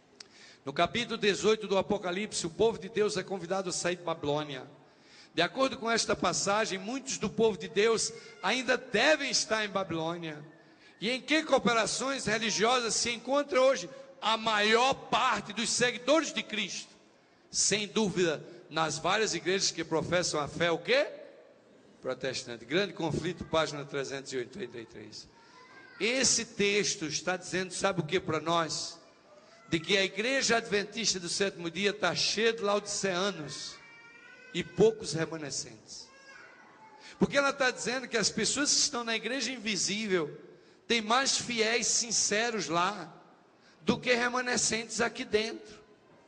No capítulo dezoito do Apocalipse, o povo de Deus é convidado a sair de Babilônia. De acordo com esta passagem, muitos do povo de Deus ainda devem estar em Babilônia. E em que cooperações religiosas se encontra hoje a maior parte dos seguidores de Cristo? Sem dúvida, nas várias igrejas que professam a fé, o quê? Protestante. Grande Conflito, página trezentos e oitenta e três. Esse texto está dizendo, sabe o que para nós? De que a igreja adventista do sétimo dia está cheia de laodiceanos e poucos remanescentes. Porque ela está dizendo que as pessoas que estão na igreja invisível têm mais fiéis sinceros lá do que remanescentes aqui dentro.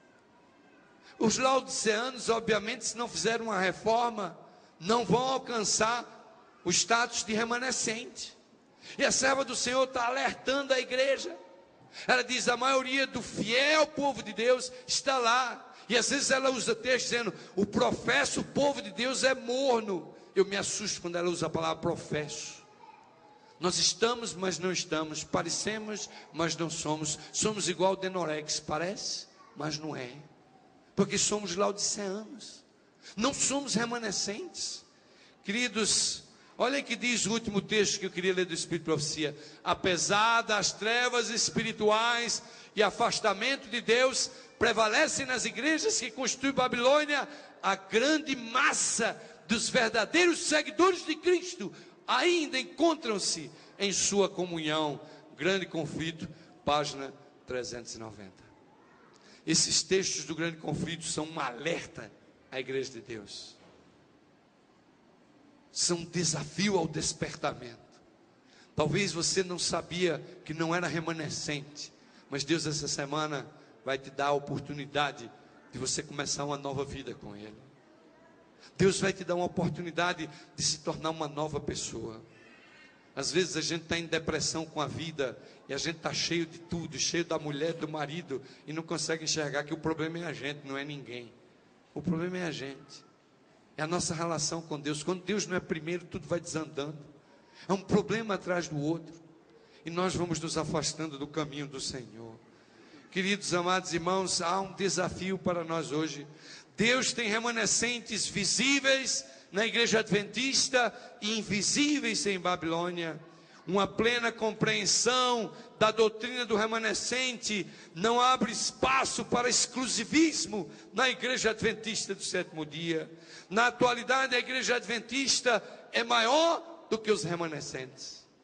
Os laodiceanos, obviamente, se não fizerem uma reforma, não vão alcançar o status de remanescente. E a serva do Senhor está alertando a igreja. Ela diz: a maioria do fiel povo de Deus está lá. E às vezes ela usa texto dizendo: o professo, o povo de Deus é morno. Eu me assusto quando ela usa a palavra professo. Nós estamos, mas não estamos. Parecemos, mas não somos. Somos igual Denorex, parece, mas não é. Porque somos laodiceanos. Não somos remanescentes. Queridos, olha o que diz o último texto que eu queria ler do Espírito de Profecia. Apesar das trevas espirituais e afastamento de Deus, prevalece nas igrejas que constituem Babilônia a grande massa dos verdadeiros seguidores de Cristo. Ainda encontram-se em sua comunhão. Grande Conflito, página trezentos e noventa. Esses textos do Grande Conflito são um alerta à igreja de Deus. São um desafio ao despertamento. Talvez você não sabia que não era remanescente, mas Deus essa semana vai te dar a oportunidade de você começar uma nova vida com Ele. Deus vai te dar uma oportunidade de se tornar uma nova pessoa. Às vezes a gente está em depressão com a vida, e a gente está cheio de tudo, cheio da mulher, do marido, e não consegue enxergar que o problema é a gente, não é ninguém. O problema é a gente. É a nossa relação com Deus. Quando Deus não é primeiro, tudo vai desandando. É um problema atrás do outro. E nós vamos nos afastando do caminho do Senhor. Queridos, amados irmãos, há um desafio para nós hoje. Deus tem remanescentes visíveis na igreja adventista e invisíveis em Babilônia. Uma plena compreensão da doutrina do remanescente não abre espaço para exclusivismo na igreja adventista do sétimo dia. Na atualidade, a igreja adventista é maior do que os remanescentes.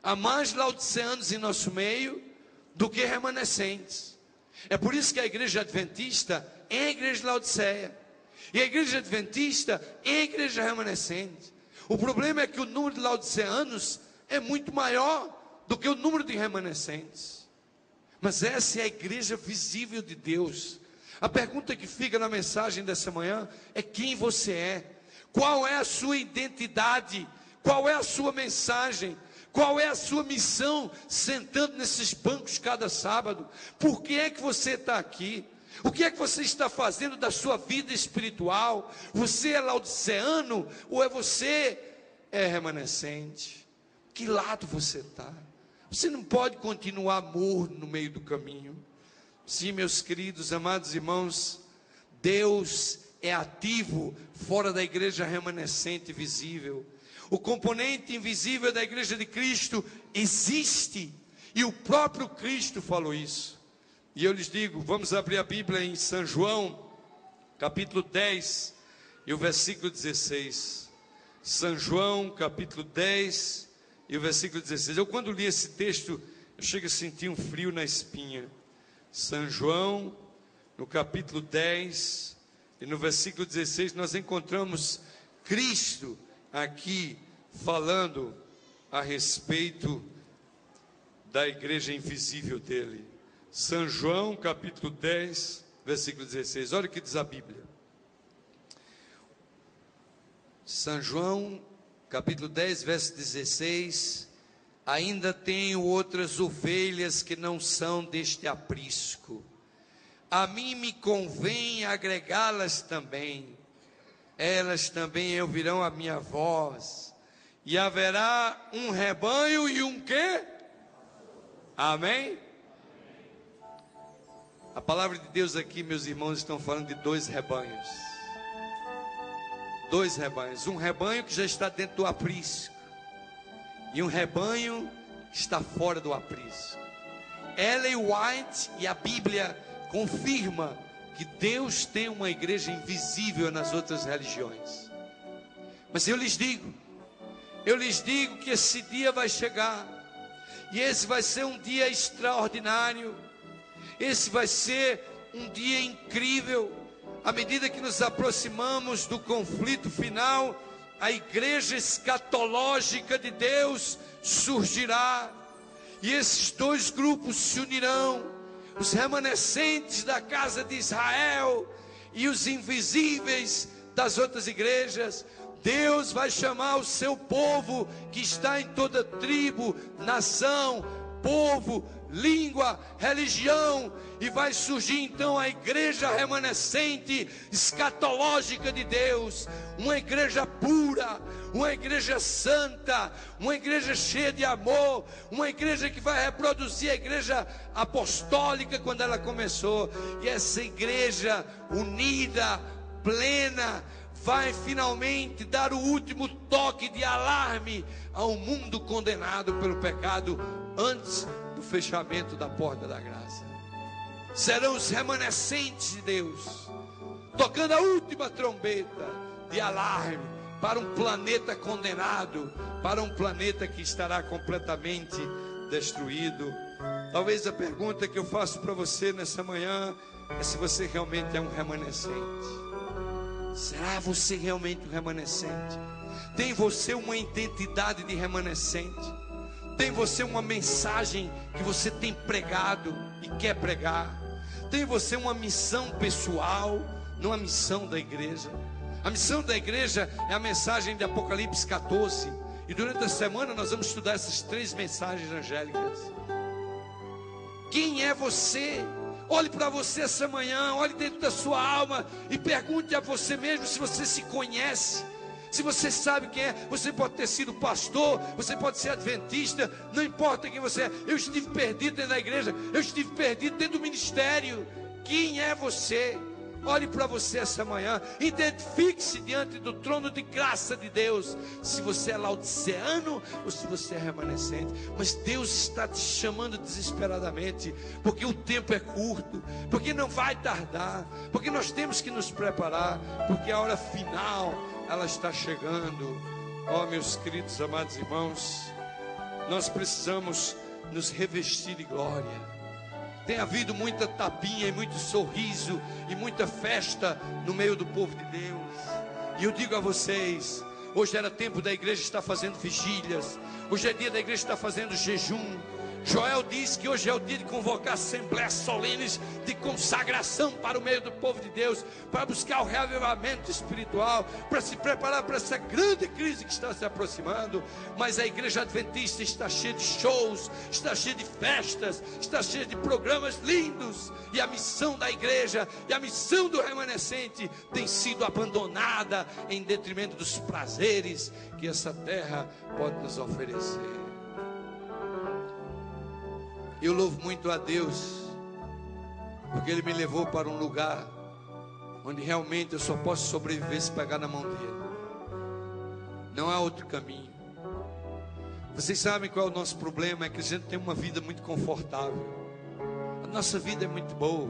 há mais laodiceanos em nosso meio do que remanescentes. É por isso que a igreja adventista é a igreja de Laodiceia, e a igreja adventista é a igreja remanescente. O problema é que o número de laodiceanos é muito maior do que o número de remanescentes. Mas essa é a igreja visível de Deus. A pergunta que fica na mensagem dessa manhã é: quem você é? Qual é a sua identidade? Qual é a sua mensagem? Qual é a sua missão sentando nesses bancos cada sábado? Por que é que você está aqui? O que é que você está fazendo da sua vida espiritual? Você é laodiceano ou é você é remanescente? Que lado você está? Você não pode continuar morno no meio do caminho. Sim, meus queridos, amados irmãos, Deus é ativo fora da igreja remanescente visível. O componente invisível da igreja de Cristo existe, e o próprio Cristo falou isso. E eu lhes digo, vamos abrir a Bíblia em São João, capítulo dez, e o versículo dezesseis. São João, capítulo dez, e o versículo dezesseis. Eu, quando li esse texto, eu chego a sentir um frio na espinha. São João, no capítulo dez, e no versículo dezesseis, nós encontramos Cristo aqui falando a respeito da igreja invisível dele. São João, capítulo dez, versículo dezesseis. Olha o que diz a Bíblia. São João, capítulo dez, verso dezesseis. Ainda tenho outras ovelhas que não são deste aprisco. A mim me convém agregá-las também. Elas também ouvirão a minha voz. E haverá um rebanho e um quê? Amém? A palavra de Deus aqui, meus irmãos, estão falando de dois rebanhos. Dois rebanhos. Um rebanho que já está dentro do aprisco, e um rebanho que está fora do aprisco. Ellen White e a Bíblia confirma que Deus tem uma igreja invisível nas outras religiões. Mas eu lhes digo, eu lhes digo que esse dia vai chegar, e esse vai ser um dia extraordinário. Esse vai ser um dia incrível. À medida que nos aproximamos do conflito final, a igreja escatológica de Deus surgirá, e esses dois grupos se unirão: os remanescentes da casa de Israel e os invisíveis das outras igrejas. Deus vai chamar o seu povo, que está em toda tribo, nação, povo, língua, religião, e vai surgir então a igreja remanescente escatológica de Deus, uma igreja pura, uma igreja santa, uma igreja cheia de amor, uma igreja que vai reproduzir a igreja apostólica quando ela começou. E essa igreja unida, plena, vai finalmente dar o último toque de alarme ao mundo condenado pelo pecado antes do fechamento da porta da graça. Serão os remanescentes de Deus tocando a última trombeta de alarme para um planeta condenado, para um planeta que estará completamente destruído. Talvez a pergunta que eu faço para você nessa manhã é se você realmente é um remanescente. Será você realmente um remanescente? Tem você uma identidade de remanescente? Tem você uma mensagem que você tem pregado e quer pregar? Tem você uma missão pessoal, não a missão da igreja? A missão da igreja é a mensagem de Apocalipse catorze. E durante a semana nós vamos estudar essas três mensagens angélicas. Quem é você? Olhe para você essa manhã, olhe dentro da sua alma e pergunte a você mesmo se você se conhece, se você sabe quem é. Você pode ter sido pastor, você pode ser adventista, não importa quem você é. Eu estive perdido dentro da igreja, eu estive perdido dentro do ministério. Quem é você? Olhe para você essa manhã, identifique-se diante do trono de graça de Deus, se você é laodiceano ou se você é remanescente. Mas Deus está te chamando desesperadamente, porque o tempo é curto, porque não vai tardar, porque nós temos que nos preparar, porque a hora final ela está chegando. Ó, meus queridos amados irmãos, nós precisamos nos revestir de glória. Tem havido muita tapinha e muito sorriso e muita festa no meio do povo de Deus. E eu digo a vocês, hoje era tempo da igreja estar fazendo vigílias, hoje é dia da igreja estar fazendo jejum. Joel diz que hoje é o dia de convocar assembleias solenes de consagração para o meio do povo de Deus, para buscar o reavivamento espiritual, para se preparar para essa grande crise que está se aproximando. Mas a igreja adventista está cheia de shows, está cheia de festas, está cheia de programas lindos, e a missão da igreja e a missão do remanescente tem sido abandonada em detrimento dos prazeres que essa terra pode nos oferecer. Eu louvo muito a Deus, porque Ele me levou para um lugar onde realmente eu só posso sobreviver se pegar na mão dEle. Não há outro caminho. Vocês sabem qual é o nosso problema? É que a gente tem uma vida muito confortável. A nossa vida é muito boa.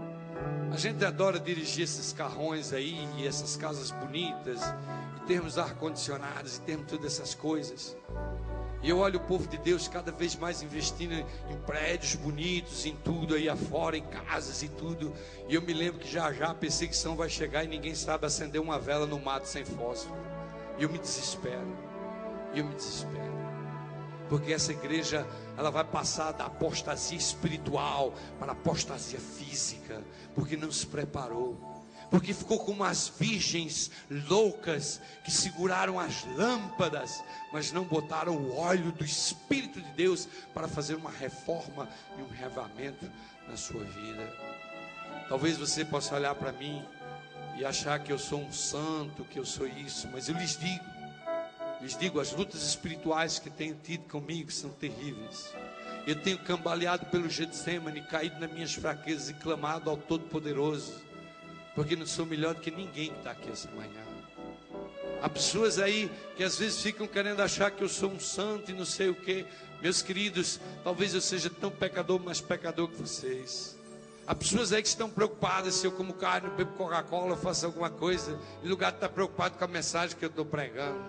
A gente adora dirigir esses carrões aí, e essas casas bonitas, e termos ar-condicionados, e termos todas essas coisas. E eu olho o povo de Deus cada vez mais investindo em prédios bonitos, em tudo aí afora, em casas e tudo. E eu me lembro que já já a perseguição vai chegar e ninguém sabe acender uma vela no mato sem fósforo. E eu me desespero. E eu me desespero. Porque essa igreja, ela vai passar da apostasia espiritual para a apostasia física. Porque não se preparou. Porque ficou como as virgens loucas que seguraram as lâmpadas, mas não botaram o óleo do Espírito de Deus para fazer uma reforma e um reavivamento na sua vida. Talvez você possa olhar para mim e achar que eu sou um santo, que eu sou isso, mas eu lhes digo, lhes digo, as lutas espirituais que tenho tido comigo são terríveis. Eu tenho cambaleado pelo Getsemane, caído nas minhas fraquezas e clamado ao Todo-Poderoso, porque não sou melhor do que ninguém que está aqui essa manhã. Há pessoas aí que às vezes ficam querendo achar que eu sou um santo e não sei o que. Meus queridos, talvez eu seja tão pecador, mais pecador que vocês. Há pessoas aí que estão preocupadas se eu como carne, bebo Coca-Cola, faço alguma coisa, em lugar de estar preocupado com a mensagem que eu estou pregando.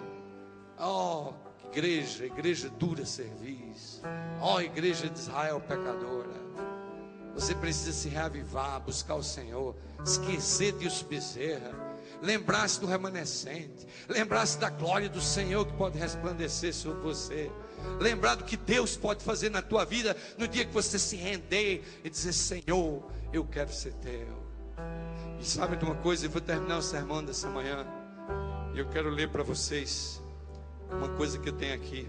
Oh, igreja, igreja dura serviço. Oh, igreja de Israel pecadora. Você precisa se reavivar, buscar o Senhor, esquecer de Deus Bezerra, lembrar-se do remanescente, lembrar-se da glória do Senhor que pode resplandecer sobre você, lembrar do que Deus pode fazer na tua vida no dia que você se render e dizer: Senhor, eu quero ser teu. E sabe de uma coisa? Eu vou terminar o sermão dessa manhã e eu quero ler para vocês uma coisa que eu tenho aqui.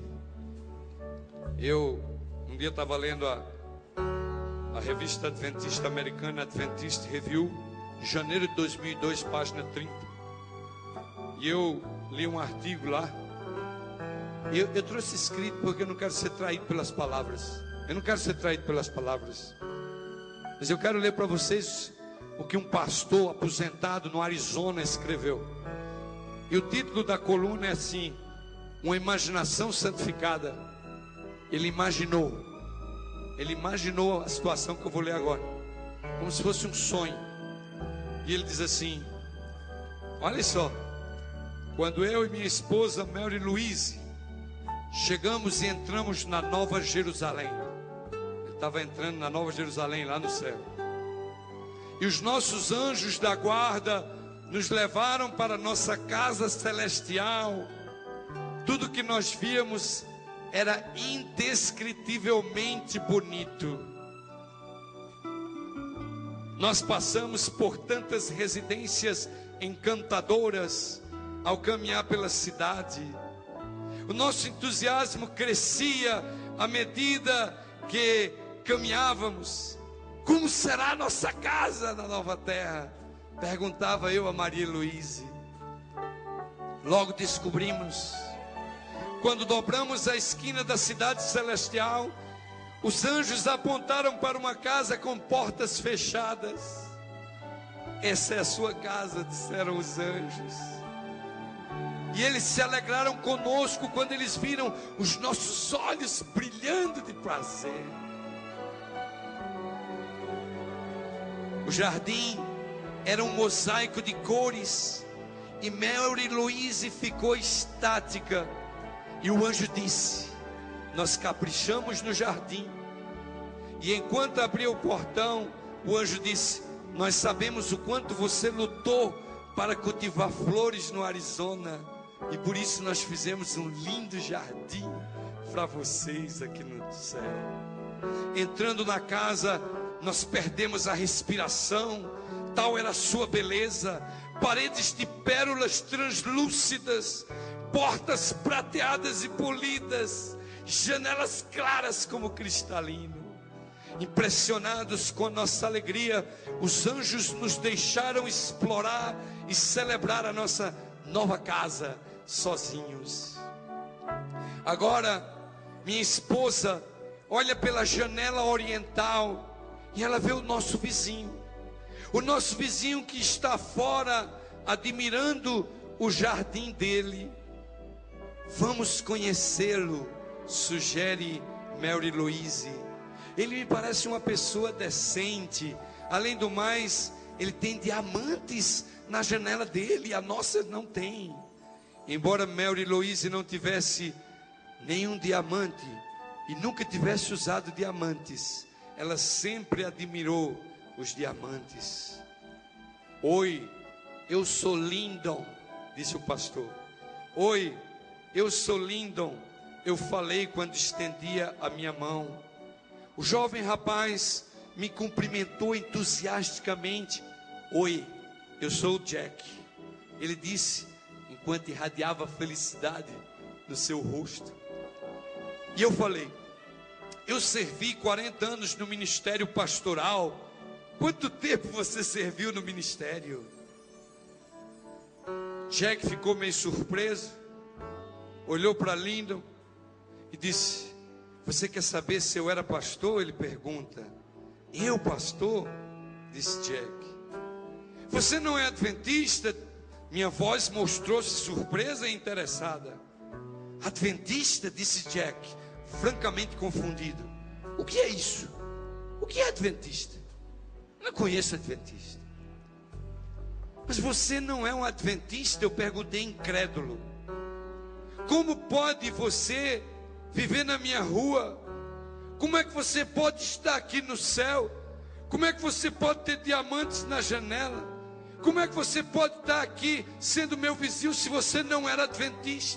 Eu um dia estava lendo a A revista Adventista Americana, Adventist Review, de janeiro de dois mil e dois, página trinta. E eu li um artigo lá. E eu, eu trouxe escrito porque eu não quero ser traído pelas palavras. Eu não quero ser traído pelas palavras. Mas eu quero ler para vocês o que um pastor aposentado no Arizona escreveu. E o título da coluna é assim: uma imaginação santificada. Ele imaginou. Ele imaginou a situação que eu vou ler agora, como se fosse um sonho. E ele diz assim: olha só, quando eu e minha esposa Mary Louise chegamos e entramos na Nova Jerusalém. Ele estava entrando na Nova Jerusalém lá no céu. E os nossos anjos da guarda nos levaram para nossa casa celestial. Tudo que nós víamos era indescritivelmente bonito. Nós passamos por tantas residências encantadoras ao caminhar pela cidade. O nosso entusiasmo crescia à medida que caminhávamos. Como será a nossa casa na nova terra? Perguntava eu a Maria Luíse. Logo descobrimos, quando dobramos a esquina da cidade celestial, os anjos apontaram para uma casa com portas fechadas. Essa é a sua casa, disseram os anjos. E eles se alegraram conosco quando eles viram os nossos olhos brilhando de prazer. O jardim era um mosaico de cores, e Mary Louise ficou estática. E o anjo disse: nós caprichamos no jardim. E enquanto abria o portão, o anjo disse: nós sabemos o quanto você lutou para cultivar flores no Arizona, e por isso nós fizemos um lindo jardim para vocês aqui no céu. Entrando na casa, nós perdemos a respiração, tal era a sua beleza. Paredes de pérolas translúcidas, portas prateadas e polidas, janelas claras como cristalino. Impressionados com a nossa alegria, os anjos nos deixaram explorar e celebrar a nossa nova casa sozinhos. Agora, minha esposa olha pela janela oriental e ela vê o nosso vizinho. O nosso vizinho que está fora, admirando o jardim dele. Vamos conhecê-lo, sugere Mary Louise. Ele me parece uma pessoa decente. Além do mais, ele tem diamantes na janela dele, a nossa não tem. Embora Mary Louise não tivesse nenhum diamante e nunca tivesse usado diamantes, ela sempre admirou os diamantes. Oi, eu sou Lyndon, disse o pastor. Oi, eu sou Lyndon, eu falei quando estendia a minha mão. O jovem rapaz me cumprimentou entusiasticamente. Oi, eu sou o Jack, ele disse, enquanto irradiava felicidade no seu rosto. E eu falei: eu servi quarenta anos no ministério pastoral. Quanto tempo você serviu no ministério? Jack ficou meio surpreso, olhou para Lyndon e disse: você quer saber se eu era pastor? Ele pergunta. Eu pastor? Disse Jack. Você não é adventista? Minha voz mostrou-se surpresa e interessada. Adventista? Disse Jack, francamente confundido. O que é isso? O que é adventista? Eu não conheço adventista. Mas você não é um adventista? Eu perguntei incrédulo. Como pode você viver na minha rua? Como é que você pode estar aqui no céu? Como é que você pode ter diamantes na janela? Como é que você pode estar aqui sendo meu vizinho se você não era adventista?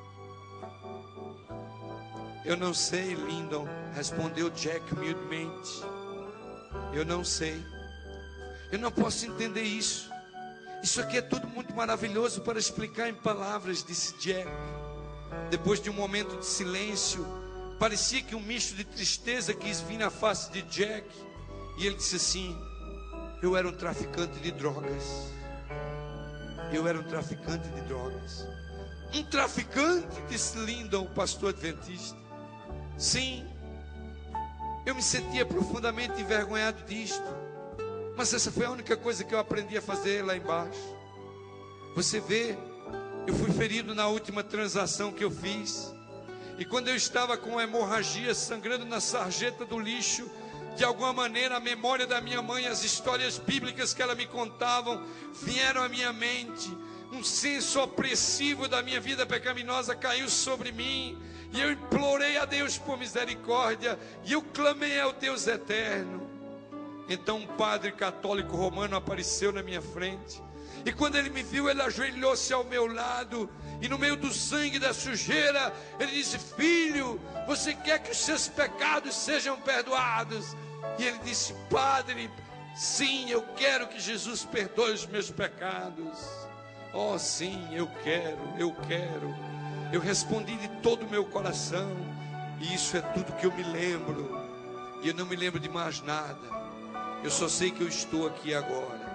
Eu não sei, Lyndon, respondeu Jack humildemente. Eu não sei. Eu não posso entender isso. Isso aqui é tudo muito maravilhoso para explicar em palavras, disse Jack. Depois de um momento de silêncio, parecia que um misto de tristeza quis vir na face de Jack. E ele disse assim: eu era um traficante de drogas. Eu era um traficante de drogas. Um traficante? Disse Lyndon, o pastor adventista. Sim, eu me sentia profundamente envergonhado disto, mas essa foi a única coisa que eu aprendi a fazer lá embaixo. Você vê, eu fui ferido na última transação que eu fiz, e quando eu estava com a hemorragia sangrando na sarjeta do lixo, de alguma maneira a memória da minha mãe, as histórias bíblicas que ela me contavam, vieram à minha mente. Um senso opressivo da minha vida pecaminosa caiu sobre mim, e eu implorei a Deus por misericórdia, e eu clamei ao Deus eterno. Então um padre católico romano apareceu na minha frente, e quando ele me viu, ele ajoelhou-se ao meu lado, e no meio do sangue, da sujeira, ele disse: filho, você quer que os seus pecados sejam perdoados? E ele disse: padre, sim, eu quero que Jesus perdoe os meus pecados. Oh sim, eu quero, eu quero. Eu respondi de todo o meu coração, e isso é tudo que eu me lembro, e eu não me lembro de mais nada. Eu só sei que eu estou aqui agora.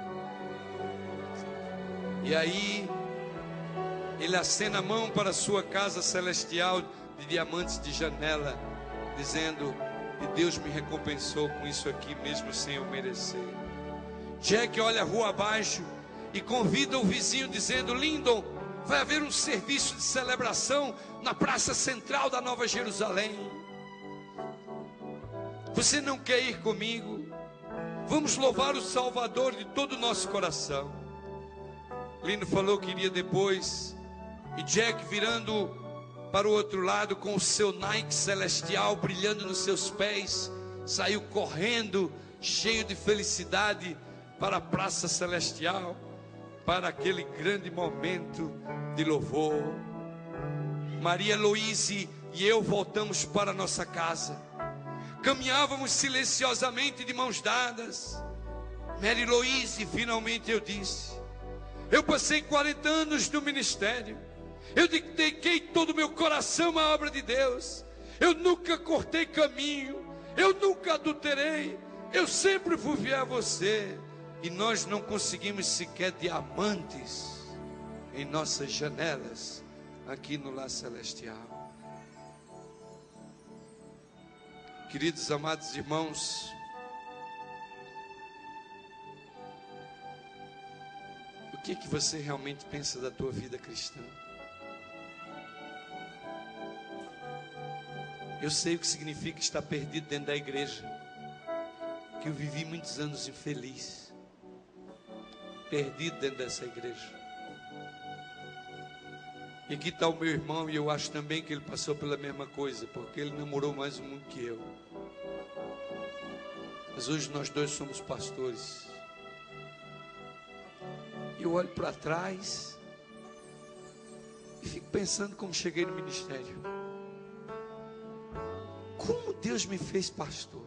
E aí ele acena a mão para a sua casa celestial de diamantes de janela, dizendo: e Deus me recompensou com isso aqui mesmo sem eu merecer. Jack olha a rua abaixo e convida o vizinho dizendo: Lyndon, vai haver um serviço de celebração na praça central da Nova Jerusalém. Você não quer ir comigo? Vamos louvar o Salvador de todo o nosso coração. Lyndon falou que iria depois, e Jack, virando para o outro lado com o seu Nike celestial brilhando nos seus pés, saiu correndo, cheio de felicidade, para a praça celestial, para aquele grande momento de louvor. Maria Heloíse e eu voltamos para nossa casa. Caminhávamos silenciosamente de mãos dadas. Maria Heloíse, finalmente eu disse: eu passei quarenta anos no ministério, eu dediquei todo o meu coração à obra de Deus, eu nunca cortei caminho, eu nunca adulterei, eu sempre fui fiel a você. E nós não conseguimos sequer diamantes em nossas janelas aqui no lar celestial. Queridos amados irmãos, o que que você realmente pensa da tua vida cristã? Eu sei o que significa estar perdido dentro da igreja, que eu vivi muitos anos infeliz, perdido dentro dessa igreja. E aqui está o meu irmão, e eu acho também que ele passou pela mesma coisa, porque ele namorou mais o mundo que eu. Mas hoje nós dois somos pastores. E eu olho para trás e fico pensando como cheguei no ministério. Como Deus me fez pastor?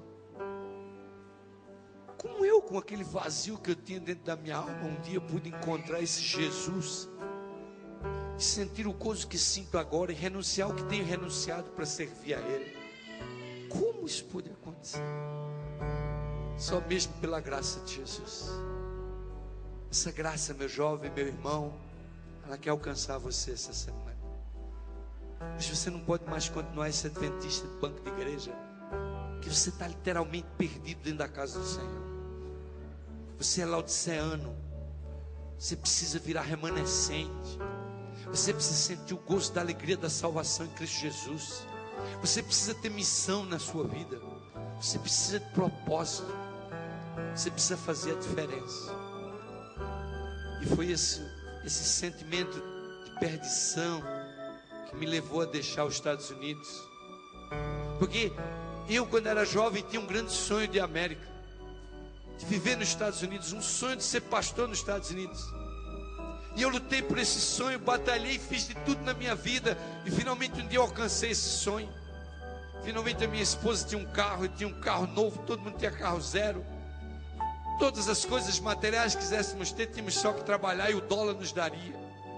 Como eu, com aquele vazio que eu tinha dentro da minha alma, um dia pude encontrar esse Jesus e sentir o gozo que sinto agora e renunciar ao que tenho renunciado para servir a Ele. Como isso pôde acontecer? Só mesmo pela graça de Jesus. Essa graça, meu jovem, meu irmão, ela quer alcançar você essa semana. Mas você não pode mais continuar esse adventista de banco de igreja, que você está literalmente perdido dentro da casa do Senhor. Você é laodiceano. Você precisa virar remanescente. Você precisa sentir o gosto da alegria da salvação em Cristo Jesus. Você precisa ter missão na sua vida. Você precisa de propósito. Você precisa fazer a diferença. E foi esse, esse sentimento de perdição que me levou a deixar os Estados Unidos. Porque eu, quando era jovem, tinha um grande sonho de América, de viver nos Estados Unidos, um sonho de ser pastor nos Estados Unidos. E eu lutei por esse sonho, batalhei, fiz de tudo na minha vida, e finalmente um dia eu alcancei esse sonho. Finalmente a minha esposa tinha um carro, eu tinha um carro novo, todo mundo tinha carro zero. Todas as coisas materiais que quiséssemos ter, tínhamos só que trabalhar e o dólar nos daria.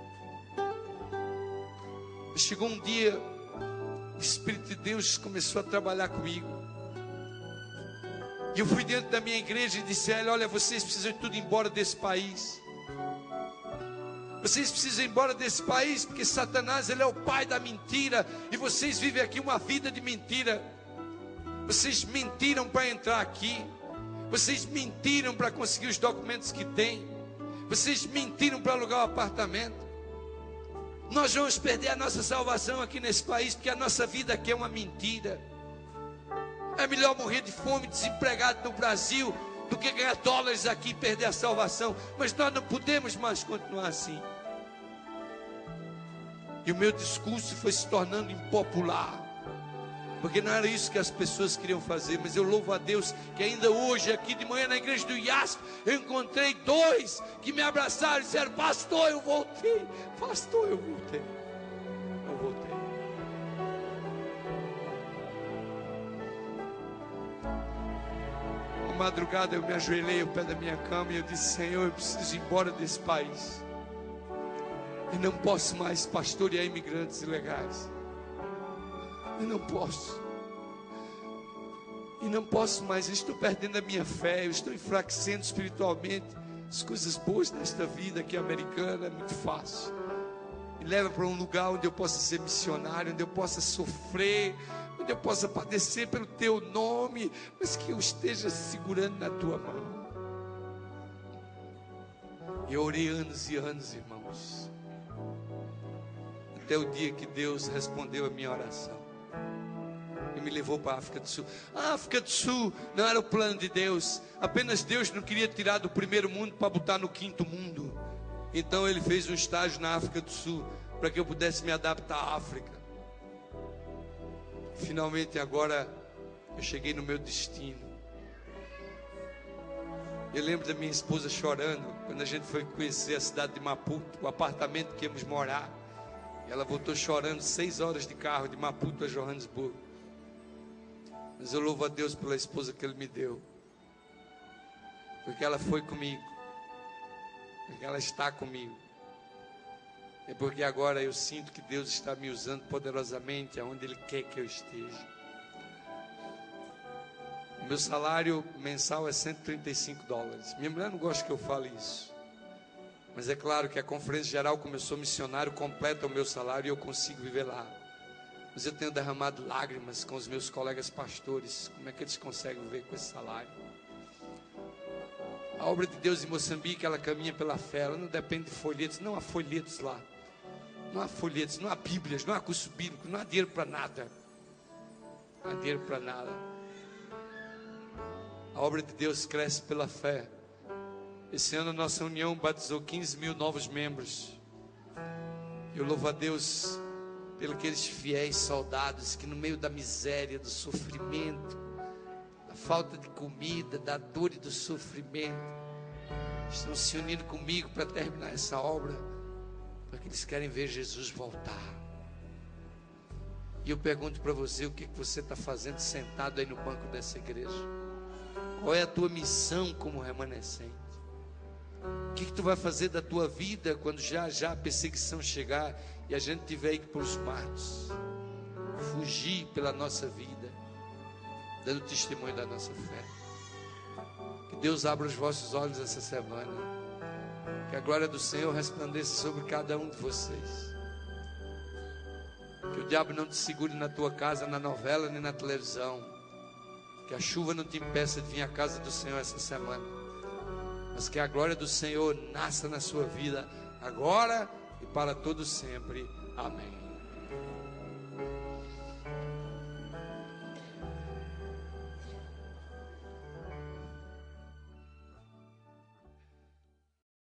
Chegou um dia, o Espírito de Deus começou a trabalhar comigo. E eu fui dentro da minha igreja e disse a ela: olha, vocês precisam ir tudo embora desse país. Vocês precisam ir embora desse país, porque Satanás, ele é o pai da mentira, e vocês vivem aqui uma vida de mentira. Vocês mentiram para entrar aqui. Vocês mentiram para conseguir os documentos que têm. Vocês mentiram para alugar um apartamento. Nós vamos perder a nossa salvação aqui nesse país, porque a nossa vida aqui é uma mentira. É melhor morrer de fome, desempregado no Brasil, do que ganhar dólares aqui e perder a salvação. Mas nós não podemos mais continuar assim. E o meu discurso foi se tornando impopular, porque não era isso que as pessoas queriam fazer. Mas eu louvo a Deus que ainda hoje, aqui de manhã na igreja do I A S P, eu encontrei dois que me abraçaram e disseram: pastor, eu voltei. Pastor, eu voltei. Eu voltei. Uma madrugada eu me ajoelhei ao pé da minha cama e eu disse: Senhor, eu preciso ir embora desse país. Eu não posso mais pastorear imigrantes ilegais. Eu não posso. E não posso mais. Eu estou perdendo a minha fé. Eu estou enfraquecendo espiritualmente. As coisas boas desta vida aqui americana é muito fácil. Me leva para um lugar onde eu possa ser missionário, onde eu possa sofrer, onde eu possa padecer pelo teu nome, mas que eu esteja segurando na tua mão. E eu orei anos e anos, irmãos, até o dia que Deus respondeu a minha oração e me levou para a África do Sul. A África do Sul não era o plano de Deus. Apenas Deus não queria tirar do primeiro mundo para botar no quinto mundo. Então Ele fez um estágio na África do Sul para que eu pudesse me adaptar à África. Finalmente agora eu cheguei no meu destino. Eu lembro da minha esposa chorando quando a gente foi conhecer a cidade de Maputo, o apartamento que íamos morar. E ela voltou chorando seis horas de carro de Maputo a Johannesburgo. Mas eu louvo a Deus pela esposa que Ele me deu, porque ela foi comigo, porque ela está comigo. É porque agora eu sinto que Deus está me usando poderosamente aonde Ele quer que eu esteja. O meu salário mensal é cento e trinta e cinco dólares. Minha mulher não gosta que eu fale isso, mas é claro que a conferência geral, como eu sou missionário, completa o meu salário e eu consigo viver lá. Mas eu tenho derramado lágrimas com os meus colegas pastores. Como é que eles conseguem viver com esse salário? A obra de Deus em Moçambique, ela caminha pela fé. Ela não depende de folhetos. Não há folhetos lá. Não há folhetos, não há bíblias, não há curso bíblico, não há dinheiro para nada. Não há dinheiro para nada. A obra de Deus cresce pela fé. Esse ano a nossa união batizou quinze mil novos membros. Eu louvo a Deus pelos aqueles fiéis soldados que no meio da miséria, do sofrimento, da falta de comida, da dor e do sofrimento, estão se unindo comigo para terminar essa obra, porque eles querem ver Jesus voltar. E eu pergunto para você, o que, que você está fazendo sentado aí no banco dessa igreja? Qual é a tua missão como remanescente? O que, que tu vai fazer da tua vida quando já já a perseguição chegar e a gente tiver que ir para os matos, fugir pela nossa vida, dando testemunho da nossa fé? Que Deus abra os vossos olhos essa semana, que a glória do Senhor resplandeça sobre cada um de vocês, que o diabo não te segure na tua casa, na novela, nem na televisão, que a chuva não te impeça de vir à casa do Senhor essa semana, mas que a glória do Senhor nasça na sua vida agora e para todo sempre. Amém.